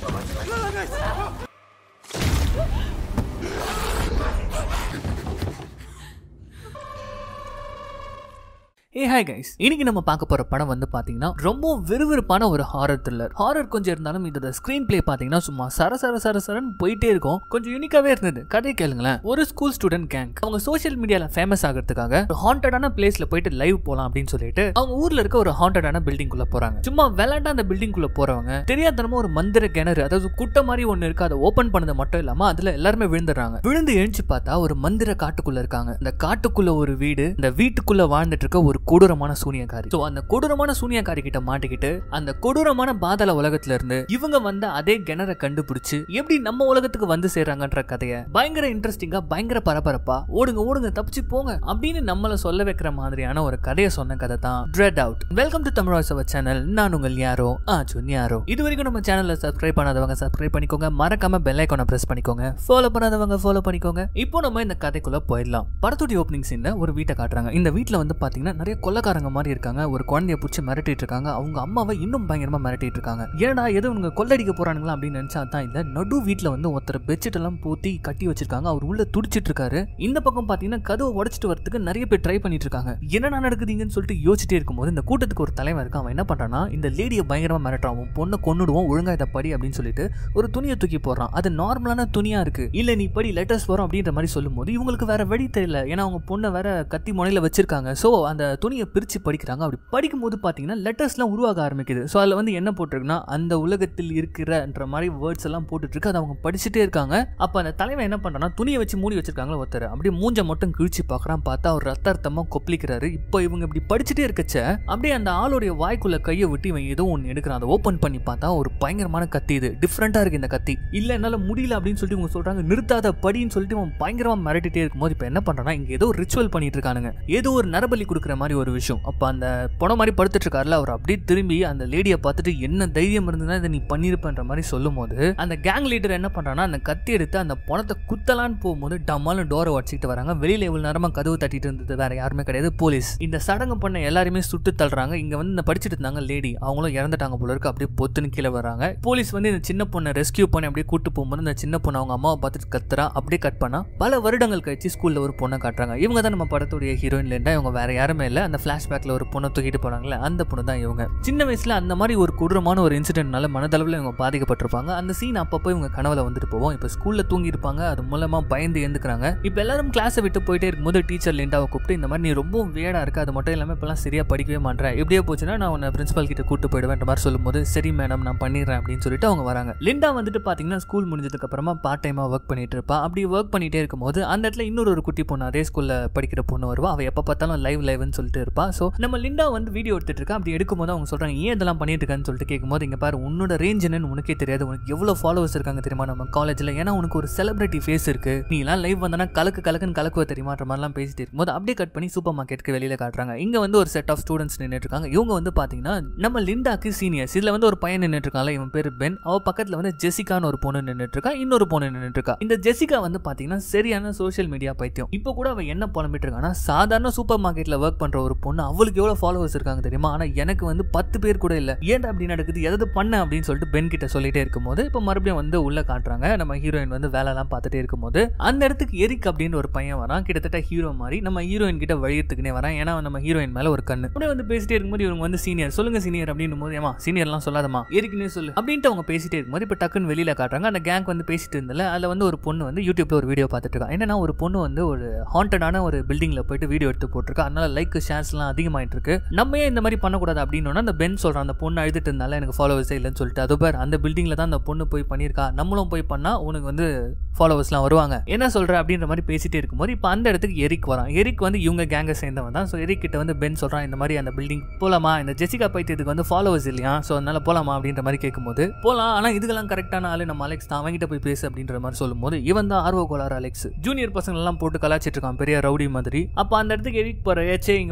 Hey hi guys, இன்னைக்கு நம்ம பார்க்க போற படம் வந்து பாத்தீங்கன்னா ரொம்ப விறுவிறுப்பான ஒரு ஹாரர் த்ரில்லர். ஹாரர் கொஞ்சம் இருந்தாலும் இதோட ஸ்கிரீன் பிளே பாத்தீங்கன்னா சும்மா சரசரன்னு போயிட்டே இருக்கும். கொஞ்சம் யூனிக்காவே இருந்தது. கதை கேளுங்களேன். ஒரு ஸ்கூல் ஸ்டூடெண்ட் கேங் அவங்க சோஷியல் மீடியால ஃபேமஸ் ஆகிறதுக்காக ஒரு ஹாண்டடான பிளேஸ்ல போயிட்டு லைவ் போலாம் அப்படின்னு சொல்லிட்டு அவங்க ஊர்ல இருக்க ஒரு ஹாண்டடான பில்டிங் குள்ள போறாங்க. சும்மா விளையாண்டா அந்த பில்டிங் குள்ள போறவங்க தெரியாதனமா ஒரு மந்திர கிணறு, அதாவது குட்டை மாதிரி ஒண்ணு இருக்கு, அதை ஓபன் பண்ணது மட்டும் இல்லாம அதுல எல்லாருமே விழுந்துடுறாங்க. விழுந்து எழுந்து பார்த்தா ஒரு மந்திர காட்டுக்குள்ள இருக்காங்க. அந்த காட்டுக்குள்ள ஒரு வீடு, அந்த வீட்டுக்குள்ள வாழ்ந்துட்டு இருக்க ஒரு கொடூரமான சூனியக்காரி. சோ அந்த கொடூரமான சூனியக்காரி கிட்ட மாட்டிக்கிட்டு அந்த கொடூரமான பாதாள உலகத்துல இருந்து இவங்க வந்து அதே கிணற கண்டுபிடிச்சு எப்படி நம்ம உலகத்துக்கு வந்து சேர்றாங்கன்ற கதையை பயங்கர இன்ட்ரெஸ்டிங்கா, பயங்கர பரபரப்பா ஓடுங்க தப்பிச்சு போங்க அப்படின்னு நம்மள சொல்ல வைக்கிற மாதிரியான ஒரு கதையை சொன்ன கதை தான் Dread Out. Welcome to Tamil voice over channel. நான் உங்கள் யாரோ ஆச்சுன் யாரோ. இது வரைக்கும் நம்ம சேனல்ல சப்ஸ்கிரைப் பண்ணாதவங்க சப்ஸ்கிரைப் பண்ணிக்கோங்க. மறக்காம பெல் ஐகானை பிரஸ் பண்ணிக்கோங்க. ஃபாலோ பண்ணாதவங்க ஃபாலோ பண்ணிக்கோங்க. இப்போ நம்ம இந்த கதைக்குள்ள போயிடலாம். படத்துடைய ஓப்பனிங் சீன்ல ஒரு வீட்டை காட்டுறாங்க. இந்த வீட்டுல வந்து பாத்தீங்கன்னா நிறைய கொள்ளக்காரங்க மாதிரி இருக்காங்க. ஒரு குழந்தைய பிடிச்சி மிரட்டிட்டு இருக்காங்க. அவங்க அம்மாவை இன்னும் பயங்கரமா மிரட்டிட்டு இருக்காங்க. ஏன்னா ஏதோ இவங்க கொள்ளடிக்க போறானுங்களா அப்படின்னு நினைச்சா தான் இல்ல. நடு வீட்டுல வந்து ஒருத்தர் பெட்ஷீட் எல்லாம் பூத்தி கட்டி வச்சிருக்காங்க. அவர் உள்ள துடிச்சிட்டு இருக்காரு. இந்த பக்கம் பாத்தீங்கன்னா கதவை உடைச்சிட்டு வரதுக்கு நிறைய பேர் ட்ரை பண்ணிட்டு இருக்காங்க. என்ன நடக்குதுங்கன்னு சொல்லிட்டு யோசிச்சுட்டே இருக்கும்போது இந்த கூட்டத்துக்கு ஒரு தலைவன் இருக்கான். அவன் என்ன பண்றான்னா இந்த லேடியை பயங்கரமா மிரட்டுறான். அவன் பொண்ணை கொன்னுடுவோம், ஒழுங்கா இதை படி அப்படின்னு சொல்லிட்டு ஒரு துணியை தூக்கி போடுறான். அது நார்மலான துணியா இருக்கு. இல்ல நீ படி லெட்டர்ஸ் வரும் அப்படின்ற மாதிரி சொல்லும் போது இவங்களுக்கு வேற வழி தெரியல. ஏன்னா அவங்க பொண்ணை வேற கத்தி முனையில வச்சிருக்காங்க. சோ அந்த துணியை பிரிச்சு படிக்கிறாங்க. அப்படி படிக்கும் போது பாத்தீங்கன்னா லெட்டர்ஸ்லாம் உருவாக ஆரம்பிக்குது. சோ அதுல வந்து என்ன போட்டிருக்குன்னா அந்த உலகத்தில் இருக்கிறன்ற மாதிரி வேர்ட்ஸ் எல்லாம் போட்டுட்டு இருக்கு. அதை அவங்க படிச்சுட்டே இருக்காங்க. அப்ப அந்த தலைவன் என்ன பண்றான்னா துணியை வச்சு மூடி வச்சிருக்காங்க ஒருத்தர். அப்படியே மூஞ்ச மட்டும் கிழிச்சு பாக்குறான். பார்த்தா அவர் ரத்தமா கொப்பளிக்கிறாரு. இப்போ இவங்க இப்படி படிச்சுட்டே இருக்கச்ச அப்படியே அந்த ஆளுடைய வாய்க்குள்ள கையை விட்டு இவன் ஏதோ ஒன்னு எடுக்கிறான். அதை ஓபன் பண்ணி பார்த்தா ஒரு பயங்கரமான கத்தி. இது டிஃப்ரெண்டா இருக்கு இந்த கத்தி. இல்ல என்னால முடியல அப்படின்னு சொல்லிட்டு இவங்க சொல்றாங்க. நிறுத்தாத படின்னு சொல்லிட்டு இவன் பயங்கரமா மிரட்டிட்டே இருக்கும்போது இப்ப என்ன பண்றான்னா இங்க ஏதோ ரிச்சுவல் பண்ணிட்டு இருக்கானுங்க. ஏதோ ஒரு நரபலி கொடுக்குற மாதிரி ஒரு விஷயம். அப்ப அந்த பொண மாதிரி படுத்துட்டு இருக்காருல, அவர் அப்படியே திரும்பி அந்த லேடியை பார்த்துட்டு என்ன தைரியம் இருந்ததுன்னா இதை நீ பண்ணிருப்பன்ற மாதிரி சொல்லும் போது அந்த கேங் லீடர் என்ன பண்றான்னா அந்த கத்தி எடுத்து அந்த பணத்தை குத்தலான்னு போகும்போது டம்மாலும் டோரை உடச்சிட்டு வராங்க. வெளியில இவ்வளவு நேரமா கதவு தட்டிட்டு இருந்தது வேற யாருமே கிடையாது, போலீஸ். இந்த சடங்கு பண்ண எல்லாருமே சுட்டு தள்ளுறாங்க. இங்க வந்து இந்த படிச்சுட்டு இருந்தாங்க லேடி, அவங்களும் இறந்துட்டாங்க போல இருக்கு. அப்படியே பொத்துன்னு கீழே வராங்க. போலீஸ் வந்து இந்த சின்ன பொண்ணை ரெஸ்கியூ பண்ணி அப்படியே கூட்டு போகும்போது இந்த சின்ன பொண்ணு அவங்க அம்மாவை பார்த்துட்டு கத்துறா. அப்படியே கட் பண்ணா பல வருடங்கள் கழிச்சு ஸ்கூல்ல ஒரு பொண்ணை காட்டுறாங்க. இவங்க தான் நம்ம படத்துடைய ஹீரோயின். இவங்க வேற யாருமே இல்ல. அந்த பிளாஷ்பேக்ல ஒரு பொண்ணை தூக்கிட்டு போனாங்களே அந்த பொண்ணு தான் இவங்க. சின்ன வயசுல அந்த மாதிரி ஒரு கொடூரமான ஒரு இன்சிடென்ட்னால மனதளவில் இவங்க பாதிக்கப்பட்டிருப்பாங்க. அந்த சீன் அப்பப்போ இவங்க கனவுல வந்துட்டு போவோம். இப்ப ஸ்கூல்ல தூங்கி இருப்பாங்க. அது மூலமா பயந்து எழுந்துக்கிறாங்க. இப்ப எல்லாரும் கிளாஸை விட்டு போயிட்டே இருக்கும்போது டீச்சர் லிண்டாவை கூப்பிட்டு இந்த மாதிரி நீ ரொம்ப வேடா இருக்கு, அது மட்டும் இல்லாம இப்பெல்லாம் சரியா படிக்கவே மாட்டேன், எப்படியே போச்சுன்னா நான் உன்னை பிரின்சிபல் கிட்ட கூட்டு போயிடுவேன் மாதிரி சொல்லும்போது சரி மேடம் நான் பண்ணிடுறேன் அப்படின்னு சொல்லிட்டு அவங்க வராங்க. லிண்டா வந்துட்டு பாத்தீங்கன்னா ஸ்கூல் முடிஞ்சதுக்கு அப்புறமா பார்ட் டைமா ஒர்க் பண்ணிட்டு இருப்பா. அப்படி ஒர்க் பண்ணிட்டே இருக்கும்போது அந்த இடத்துல இன்னொரு குட்டி பொண்ணு அதே ஸ்கூல்ல படிக்கிற பொண்ணு வருவா. அவ எப்ப பார்த்தாலும் லைவ்னு சொல்லிட்டு இருப்பா. சோ நம்ம லிண்டா வந்து வீடியோ எடுத்துட்டு இருக்கா. அப்படி எடுக்கும்போது அவங்க சொல்றாங்க ஏன் இதெல்லாம் பண்ணிட்டு இருக்கான்னு சொல்லிட்டு கேட்கும்போது இங்க பாரு உன்னோட ரேஞ்ச் என்னன்னு உனக்கே தெரியாது, உனக்கு எவ்வளவு ஃபாலோவர்ஸ் இருக்காங்க தெரியுமா நம்ம காலேஜ்ல, ஏன்னா உனக்கு ஒரு செலிபிரிட்டி ஃபேஸ் இருக்கு, நீ எல்லாம் லைவ் வந்தனா கலக்குன்னு கலக்குவ தெரியுமான்ற மாதிரிலாம் பேசிட்டு இருக்கும்போது அப்படியே கட் பண்ணி சூப்பர் மார்க்கெட்டுக்கு வெளியில காட்டுறாங்க. இங்க வந்து ஒரு செட் ஆஃப் ஸ்டூடெண்ட்ஸ் நின்றுட்டு இருக்காங்க. இவங்க வந்து பாத்தீங்கன்னா நம்ம லிண்டாக்கு சீனியர்ஸ். இதுல வந்து ஒரு பையன் நின்றுட்டு இருக்காங்க, இவன் பேரு பென். அவ பக்கத்துல வந்து ஜெசிகான்னு ஒரு பொண்ணு நின்றுட்டு இருக்கா, இன்னொரு பொண்ணு நின்றுட்டு இருக்கா. இந்த ஜெசிகா வந்து பாத்தீங்கன்னா சரியான சோஷியல் மீடியா பைத்தியம். இப்போ கூட அவ என்ன புலம்பிட்டு இருக்கானா சாதாரண சூப்பர் மார்க்கெட்ல ஒர்க் பண்ற ஒரு பொண்ணு, அவளுக்கு எவ்வளவு ஃபாலோவர்ஸ் இருக்காங்க தெரியுமா, ஆனா எனக்கு வந்து 10 பேர் கூட இல்ல, ஏன்டா அப்படி நடக்குது, எதாவது பண்ண அப்படின்னு சொல்லிட்டு பென் கிட்ட சொல்லிட்டே இருக்கும்போது இப்ப மறுபடியும் வந்து உள்ள காட்டுறாங்க. நம்ம ஹீரோயின் வந்து வேலை எல்லாம் பார்த்துட்டே இருக்கும்போது அந்த இடத்துக்கு எரிக் அப்படின்னு ஒரு பையன் வரான். கிட்டத்தட்ட ஹீரோ மாதிரி நம்ம ஹீரோயின் கிட்ட வழியத்துக்குனே வரான். ஏன்னா நம்ம ஹீரோயின் மேல ஒரு கண்ணு. அப்படியே வந்து பேசிட்டே இருக்கும்போது இவங்க வந்து சீனியர் சொல்லுங்க சீனியர் அப்படின்னு போது ஏமா சீனியர் எல்லாம் சொல்லாதமா எரிக்குன்னே சொல்லு அப்படின்ட்டு அவங்க பேசிட்டே இருக்கும்போது இப்ப டக்குன்னு வெளியில காட்டுறாங்க. அந்த கேங் வந்து பேசிட்டு இருந்தல அதுல வந்து ஒரு பொண்ணு வந்து யூடியூப்ல ஒரு வீடியோ பார்த்துட்டு இருக்கா. என்னன்னா ஒரு பொண்ணு வந்து ஒரு ஹாண்டடான ஒரு பில்டிங்ல போயிட்டு வீடியோ எடுத்து போட்டிருக்கா. அதனால லைக் ஷேர்ஸ் எல்லாம் அதிகமாயிட்டு இருக்கு. நம்ம ஏன் இந்த மாதிரி பண்ணக்கூடாது அப்படின்னு அந்த பென் சொல்றான் அந்த பொண்ணு அழுதுட்டு இருந்தால எனக்கு ஃபாலோவர்ஸே இல்லைன்னு சொல்லிட்டு. அது பேர் அந்த பில்டிங்ல தான் அந்த பொண்ணு போய் பண்ணியிருக்கா, நம்மளும் போய் பண்ணா உனக்கு வந்து ஃபாலோவர்ஸ்லாம் வருவாங்க, என்ன சொல்ற அப்படின்ற மாதிரி பேசிட்டே இருக்கும்போது இப்போ அந்த இடத்துக்கு எரிக் வரான். எரிக் வந்து இவங்க கேங்கை சேர்ந்தவன் தான். ஸோ எரிக் கிட்ட வந்து பென் சொல்றான் இந்த மாதிரி அந்த பில்டிங் போலாமா, இந்த ஜெசிகா பைத்தியத்துக்கு வந்து ஃபாலோவர்ஸ் இல்லையா, ஸோ அதனால போலாமா அப்படின்ற மாதிரி கேட்கும்போது போலாம், ஆனா இதுக்கெல்லாம் கரெக்டான ஆளு நம்ம அலெக்ஸ் தான், அவங்கிட்ட போய் பேசு அப்படின்ற மாதிரி சொல்லும்போது இவன் தான் ஆர்வ கோளாறு அலெக்ஸ். ஜூனியர் பசங்க எல்லாம் போட்டு கலாச்சிட்டு இருக்கான் பெரிய ரவுடி மாதிரி. அப்போ அந்த இடத்துக்கு எரிக் போற ஏச்சே இங்க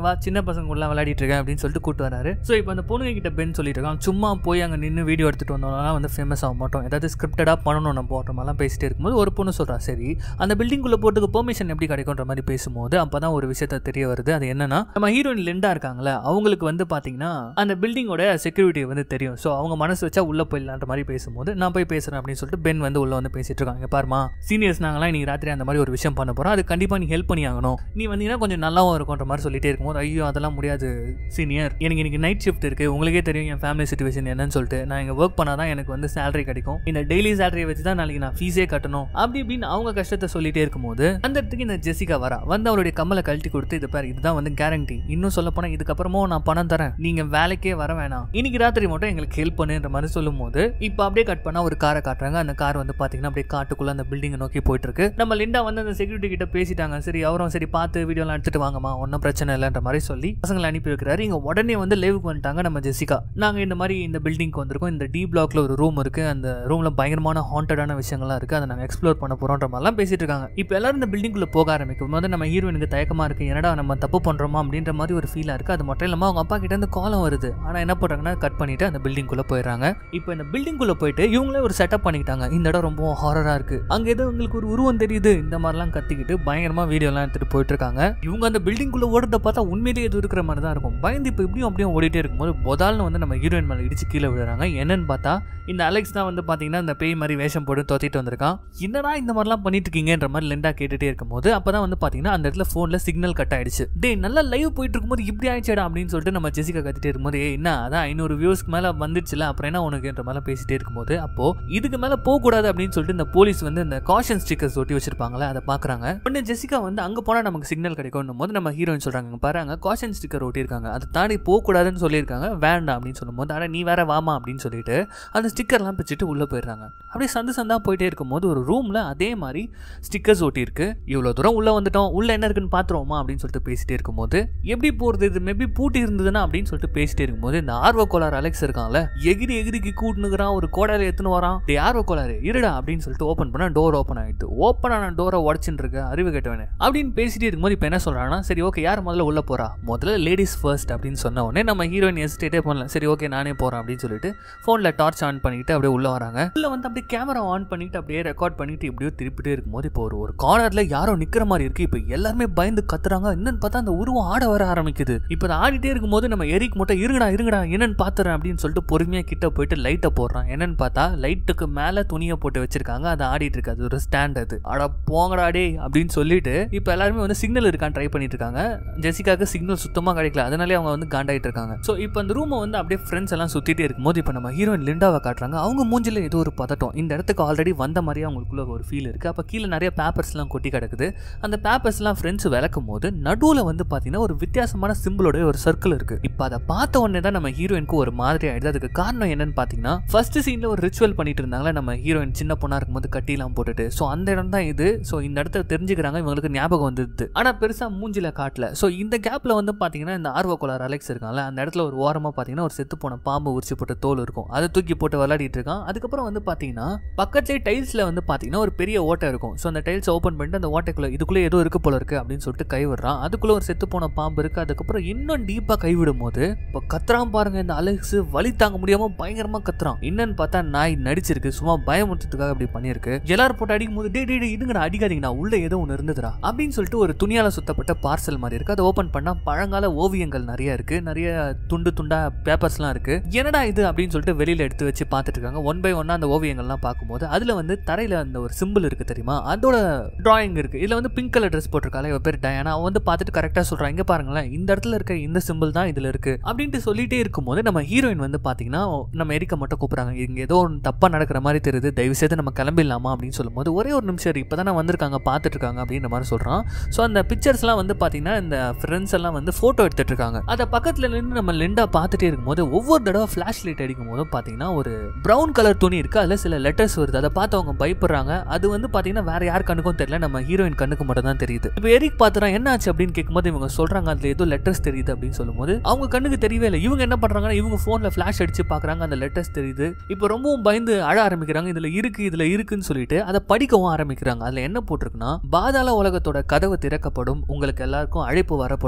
இங்க வா சின்ன பசங்க உள்ள விளையாடிட்டு இருக்கேன் அப்படின்னு சொல்லிட்டு கூட்டு வராரு. ஸோ இப்போ அந்த பொண்ணுங்க கிட்ட பென் சொல்லிட்டு இருக்கான், சும்மா போய் அங்கே நின்று வீடியோ எடுத்துட்டு வந்தோம்னா வந்து ஃபேமஸ் ஆக மாட்டோம், ஏதாவது ஸ்கிரிப்டடாக பண்ணணும் நம்ம போடுற மாதிரிலாம் பேசிட்டே இருக்கும்போது ஒரு பொண்ணு சொல்றா, சரி அந்த பில்டிங்குள்ள போட்டுக்கு பெர்மிஷன் எப்படி கிடைக்கும்ன்ற மாதிரி பேசும்போது அப்பதான் ஒரு விஷயத்த தெரிய வருது. அது என்னன்னா, நம்ம ஹீரோயின் லிண்டா இருக்காங்களே அவங்களுக்கு வந்து பாத்தீங்கன்னா அந்த பில்டிங்கோட செக்யூரிட்டி வந்து தெரியும். ஸோ அவங்க மனசு வச்சா உள்ள போயிடலான்ற மாதிரி பேசும்போது நான் போய் பேசுறேன் அப்படின்னு சொல்லிட்டு பென் வந்து உள்ள வந்து பேசிட்டு இருக்காங்க. பாருமா சீனியர்ஸ் நாங்களாம் இன்னைக்கு ராத்திரி அந்த மாதிரி ஒரு விஷயம் பண்ண போறோம், அது கண்டிப்பா நீ ஹெல்ப் பண்ணி ஆகணும், நீ வந்தீங்கன்னா கொஞ்சம் நல்லாவும் இருக்கும்ன்ற மாதிரி சொல்லிட்டே இருக்கும்போது, ஐயோ அதெல்லாம் முடியாது சீனியர், எனக்கு இன்னைக்கு நைட் ஷிஃப்ட் இருக்கு, உங்களுக்கே தெரியும் என் ஃபேமிலி சிச்சுவேஷன் என்னன்னு சொல்லிட்டு, நான் இங்க ஒர்க் பண்ணாதான் எனக்கு வந்து சேலரி கிடைக்கும், இந்த டெய்லி சேலரியை வச்சு தான் நாளைக்கு நான் ஃபீஸே கட்டணும் அப்படி இப்படின்னு அவங்க கஷ்டத்தை சொல்லிட்டே இருக்கும்போது அந்த இடத்துக்கு இந்த ஜெசிகா வரா. வந்து அவருடைய கம்மலை கழட்டி கொடுத்து, இது பாரு இதுதான் வந்து கேரண்டி, இன்னும் சொல்ல போனா இதுக்கப்புறமும் நான் பணம் தரேன், நீங்க வேலைக்கே வர வேணாம், இன்னைக்கு ராத்திரி மட்டும் எங்களுக்கு ஹெல்ப் பண்ணுன்ற மாதிரி சொல்லும் போது இப்போ அப்படியே கட் பண்ணா ஒரு காரை காட்டுறாங்க. அந்த கார் வந்து பாத்தீங்கன்னா அப்படியே காட்டுக்குள்ள அந்த பில்டிங்கை நோக்கி போயிட்டு இருக்கு. நம்ம லிண்டா வந்து அந்த செக்யூரிட்டி கிட்ட பேசிட்டாங்க, சரி அவரும் சரி பார்த்து வீடியோலாம் எடுத்துட்டு வாங்கம்மா ஒன்றும் பிரச்சனை இல்லைன்ற மாதிரி சொல்லி பசங்களை அனுப்பி வைக்கிறாரு. இங்க உடனே வந்து லேவுக்கு வந்துட்டாங்க நம்ம ஜெசிகா, நாங்க இந்த மாதிரி இந்த பில்டிங்க்கு வந்திருக்கோம், இந்த டி பிளாக்ல ஒரு ரூம் இருக்கு, அந்த ரூம்ல பயங்கரமான ஹாண்டடான விஷயங்கள்லாம் இருக்கு, அதை நாங்க எக்ஸ்ப்ளோர் பண்ண போறோம்ன்ற மாதிரிலாம் பேசிட்டு இருக்காங்க. இப்போ எல்லாரும் இந்த பில்டிங்குள்ள போக ஆரம்பிக்கும் போது நம்ம ஹீரோயினுக்கு தயக்கமா இருக்கு, என்னடா நம்ம தப்பு பண்றோமா அப்படின்ற மாதிரி ஒரு ஃபீலா இருக்கு. அது மட்டும் இல்லாம அவங்க அப்பா கிட்ட இருந்து காலம் வருது. ஆனா என்ன பண்றாங்கன்னா கட் பண்ணிட்டு அந்த பில்டிங்குள்ள போயிடுறாங்க. இப்போ இந்த பில்டிங்குள்ள போயிட்டு இவங்களே ஒரு செட்டப் பண்ணிக்கிட்டாங்க, இந்த இடம் ரொம்ப ஹாரரா இருக்கு, அங்க ஏதோ உங்களுக்கு ஒரு உருவம் தெரியுது, இந்த மாதிரிலாம் கத்திக்கிட்டு பயங்கரமா வீடியோ எல்லாம் எடுத்துட்டு போயிட்டு இருக்காங்க. இவங்க அந்த பில்டிங்குள்ள ஓடுறத பார்த்தா உண்மையிலேயே எது இருக்கிற மாதிரி தான் இருக்கும். பயந்து இப்போ இப்படியும் அப்படியும் ஓடிட்டே இருக்கும்போது பொதால்னு வந்து நம்ம ஹீரோயின் மேல இடிச்சு கீழே விழுறாங்க. என்னன்னு பார்த்தா இந்த அலெக்ஸ் தான் வந்து பாத்தீங்கன்னா இந்த பேய் மாதிரி வேஷம் போட்டு தோத்திட்டு வந்திருக்கான். என்னடா இந்த மாதிரிலாம் பண்ணிட்டு இருக்கீங்கன்ற மாதிரி லிண்டா கேட்டுட்டே இருக்கும்போது அப்பதான் வந்து பாத்தீங்கன்னா அந்த இடத்துல போன்ல சிக்னல் கட் ஆயிடுச்சு. டே நல்லா லைவ் போயிட்டு இருக்கும்போது இப்படி ஆயிடுச்சா அப்படின்னு சொல்லிட்டு நம்ம ஜெசிகா கத்திட்டே இருக்கும்போது, என்ன அதான் 500 வியூஸ்க்கு மேல வந்துச்சுல அப்புறம் என்ன உனக்குன்ற மாதிரி பேசிட்டே இருக்கும்போது அப்போ இதுக்கு மேல போக கூடாது அப்படின்னு சொல்லிட்டு இந்த போலீஸ் வந்து இந்த காஷன் ஸ்டிக்கர்ஸ் ஒட்டி வச்சிருப்பாங்களே அதை பாக்குறாங்க. உடனே ஜெசிகா வந்து அங்க போனா நமக்கு சிக்னல் கிடைக்கும் போது நம்ம ஹீரோயின் சொல்றாங்க, பாருங்க காஷன் ஸ்டிக்கர் ஒட்டி இருக்காங்க, அதை தாண்டி போக கூடாதுன்னு சொல்லியிருக்காங்க, வேண்டாம் அப்படின்னு சொல்லும் போது ஆனா நீ வேற வாமா அப்படின்னு சொல்லிட்டு அந்த ஸ்டிக்கர்லாம் பிச்சுட்டு உள்ள போயிடுறாங்க. அப்படியே சந்தா போயிட்டே இருக்கும்போது ஒரு ரூம்ல அதே மாதிரி ஸ்டிக்கர்ஸ் ஒட்டி இருக்கு. இவ்வளவு தூரம் உள்ள வந்துட்டோம், உள்ள என்ன இருக்குன்னு பாத்துருவோமா அப்படின்னு சொல்லிட்டு பேசிட்டே இருக்கும்போது எப்படி போறது, இது மேபி பூட்டி இருந்ததுன்னா அப்படின்னு சொல்லிட்டு பேசிட்டே இருக்கும்போது இந்த ஆர்வ கோளாறு அலெக்ஸ் இருக்காங்கல்ல எகிரி கூட்டுனுக்குறான், ஒரு கோடால எடுத்துன்னு வரான். டே ஆர்வ கோளாறு இருடா அப்படின்னு சொல்லிட்டு ஓபன் பண்ணா டோர் ஓப்பன் ஆயிடுது. ஓப்பன் ஆன டோரை உடச்சுட்டு இருக்க அறிவு கேட்டவனே அப்படின்னு பேசிட்டே இருக்கும்போது இப்ப என்ன சொல்றாங்கன்னா, சரி ஓகே யார் முதல்ல உள்ள போறா, முதல்ல லேடிஸ் ஃபர்ஸ்ட் அப்படின்னு சொன்ன உடனே நம்ம ஹீரோயின் ஹெசிடேட்டே பண்ணல, சரி ஓகே நானே போறேன் அப்படின்னு சொல்லிட்டு போன்ல டார்ச் ஆன் பண்ணிட்டு அப்படியே உள்ள வராங்க. உள்ள வந்து அப்படியே கேமரா ஆன் பண்ணிட்டு அப்படியே ரெக்கார்ட் பண்ணிட்டு இப்படியே திருப்பிட்டே இருக்கும்போது இப்போ ஒரு கார்னர்ல யாரோ நிக்கிற மாதிரி இருக்கு. இப்போ எல்லாருமே பயந்து கத்துறாங்க. என்னன்னு பார்த்தா அந்த உருவம் ஆட வர ஆரம்பிக்குது. இப்போ ஆடிட்டே இருக்கும்போது நம்ம எரிக் மட்டும் இருங்கடா என்னன்னு பாத்துறேன் அப்படின்னு சொல்லிட்டு பொறுமையா கிட்ட போயிட்டு லைட்டை போடுறான். என்னன்னு பார்த்தா லைட்டுக்கு மேல துணியை போட்டு வச்சிருக்காங்க, அதை ஆடிட்டு இருக்கு. அது ஒரு ஸ்டாண்ட். அது அட போங்கடா டே அப்படின்னு சொல்லிட்டு இப்போ எல்லாருமே வந்து சிக்னல் இருக்கான்னு ட்ரை பண்ணிட்டு இருக்காங்க. ஜெசிகாக்கு சிக்னல் சுத்தமா கிடைக்கல, அதனாலே அவங்க வந்து காண்டாயிட்டு இருக்காங்க. ஸோ இப்போ அந்த ரூமை வந்து அப்படியே ஃப்ரெண்ட்ஸ் எல்லாம் சுத்திட்டே இருக்கும்போது இப்போ நம்ம ஹீரோயின் லிண்டாவை காட்டுறாங்க. அவங்க மூஞ்சில ஏதோ ஒரு பதட்டம், இந்த இடத்துக்கு ஆல்ரெடி வந்த மாதிரியே அவங்களுக்குள்ள ஒரு ஃபீல் இருக்கு. அப்ப கீழே நிறைய பேப்பர்ஸ்லாம் கொட்டி கிடக்குது. அந்த பேப்பர்ஸ்லாம் ஃப்ரெண்ட்ஸ் விளக்கும் போது நடுவுல வந்து பாத்தீங்கன்னா ஒரு வித்தியாசமான சிம்பிளோட ஒரு சர்க்கிள் இருக்கு. இப்ப அதை பார்த்த உடனே தான் நம்ம ஹீரோயினுக்கு ஒரு மாதிரி ஆயிடுது. அதுக்கு காரணம் என்னன்னு பாத்தீங்கன்னா ஃபர்ஸ்ட் சீன்ல ஒரு ரிச்சுவல் பண்ணிட்டு இருந்தாங்களே நம்ம ஹீரோயின் சின்ன பொண்ணா இருக்கும்போது கட்டிலாம் போட்டுட்டு, ஸோ அந்த இடம் தான் இது. ஸோ இந்த இடத்த தெரிஞ்சுக்கிறாங்க, இவங்களுக்கு ஞாபகம் வந்துடுது. ஆனா பெருசா மூஞ்சில காட்டல. ஸோ இந்த கேப்ல வந்து பாத்தீங்கன்னா இந்த ஆர்வ கோளாறு அலெக்ஸ் இருக்காங்கல்ல அந்த இடத்துல ஒரு ஓரமா பாத்தீங்கன்னா ஒரு செத்து போன பாம்பு உரிச்சு போட்ட தோல் இருக்கும், அதை தூக்கி போட்டு விளையாடிட்டு இருக்கான். அதுக்கப்புறம் வந்து பாத்தீங்கன்னா பக்கத்துலேயே டைல்ஸ்ல வந்து பாத்தீங்கன்னா ஒரு பெரிய ஓட்டை இருக்கும். ஸோ அந்த டைல்ஸ் ஓப்பன் பண்ணிட்டு அந்த ஓட்டைக்குள்ள இதுக்குள்ள ஏதோ இருக்கு போல இருக்கு அப்படின்னு சொல்லிட்டு கை விடுறான். அதுக்குள்ள ஒரு செத்து போன பாம்பு இருக்கு. அதுக்கப்புறம் இன்னும் டீப்பா கை விடும் போது இப்போ கத்துறான் பாருங்க இந்த அலெக்ஸ், வலி தாங்க முடியாம பயங்கரமா கத்துறான். என்னன்னு பார்த்தா நாய் நடிச்சிருக்கு, சும்மா பயமுறுத்துறதுக்காக அப்படி பண்ணிருக்கு. எல்லாரும் போட்டு அடிக்கும் போது டே இதுங்கடா அடிக்காதீங்கடா, உள்ள ஏதோ ஒன்று இருந்துதுடா அப்படின்னு சொல்லிட்டு ஒரு துணியால சுத்தப்பட்ட பார்சல் மாதிரி இருக்கு. அதை ஓப்பன் பண்ணா பழங்கால ஓவியங்கள் நிறைய இருக்கு, நிறைய துண்டா பேப்பர்ஸ்லாம் இருக்கு. என்னடா இது அப்படின்னு சொல்லிட்டு வெளியில எடுத்து வச்சு பார்த்துட்டு இருக்காங்க. ஒன் பை ஒன்னா அந்த ஓவியங்கள்லாம் பார்க்கும்போது அதுல வந்து தரையில அந்த ஒரு சிம்பிள் இருக்கு தெரியுமா, அதோட டிராயிங் இருக்கு. இதுல வந்து பிங்க் கலர் ட்ரெஸ் போட்டிருக்காங்க, இவ பேர் டயானா. அவன் வந்து பார்த்துட்டு கரெக்டா சொல்றான், இங்க பாருங்களேன் இந்த இடத்துல இருக்க இந்த சிம்பிள் தான் இதுல இருக்கு அப்படின்ட்டு சொல்லிட்டே இருக்கும்போது நம்ம ஹீரோயின் வந்து பாத்தீங்கன்னா நம்ம எரிக்க மட்டும் கூப்பிடுறாங்க. இங்க ஏதோ தப்பா நடக்கிற மாதிரி தெரியுது, தயவு செய்து நம்ம கிளம்பிடலாமா அப்படின்னு சொல்லும்போது ஒரே ஒரு நிமிஷம் இப்பதான் வந்திருக்காங்க பார்த்துட்டு இருக்காங்க அப்படின்ற மாதிரி சொல்றான். ஸோ அந்த பிக்சர்ஸ் எல்லாம் வந்து பாத்தீங்கன்னா இந்த ஃப்ரெண்ட்ஸ் எல்லாம் வந்து போட்டோ எடுத்துட்டு இருக்காங்க. அதை பக்கத்துல நின்று நம்ம லிண்டா பார்த்துட்டே இருக்கும்போது ஒவ்வொரு தடவை ஃபிளாஷ் லைட் அடிக்கும் போதும் பாத்தீங்கன்னா ஒரு பிரவுன் கலர் துணி இருக்கு, அதுல சில லெட்டர்ஸ் வருது. அதை பார்த்து அவங்க பயப்படுறாங்க. அது வந்து பாத்தீங்கன்னா வேற யார் கண்ணுக்கும் தெரியல, நம்ம ஹீரோயின் கண்ணுக்கு மட்டும் தான் தெரியுது. இப்போ எரிக் பாத்துறான் என்ன ஆச்சு அப்படின்னு கேட்கும்போது இவங்க சொல்றாங்க அதுல ஏதோ லெட்டர்ஸ் தெரியுது அப்படின்னு சொல்லும்போது அவங்க கண்ணுக்கு தெரியவே இல்லை. இவங்க என்ன பண்றாங்கன்னா இவங்க போன்ல ஃபிளாஷ் அடிச்சு பாக்குறாங்க, அந்த லெட்டர்ஸ் தெரியுது. இப்போ ரொம்பவும் பயந்து அழ ஆரம்பிக்கிறாங்க. இதுல இருக்குன்னு சொல்லிட்டு அதை படிக்கவும் ஆரம்பிக்கிறாங்க. அதுல என்ன போட்டிருக்குன்னா, பாதாள உலகத்தோட கதவு திறக்கப்படும், உங்களுக்கு எல்லாருக்கும் அழைப்பு வரப்படும்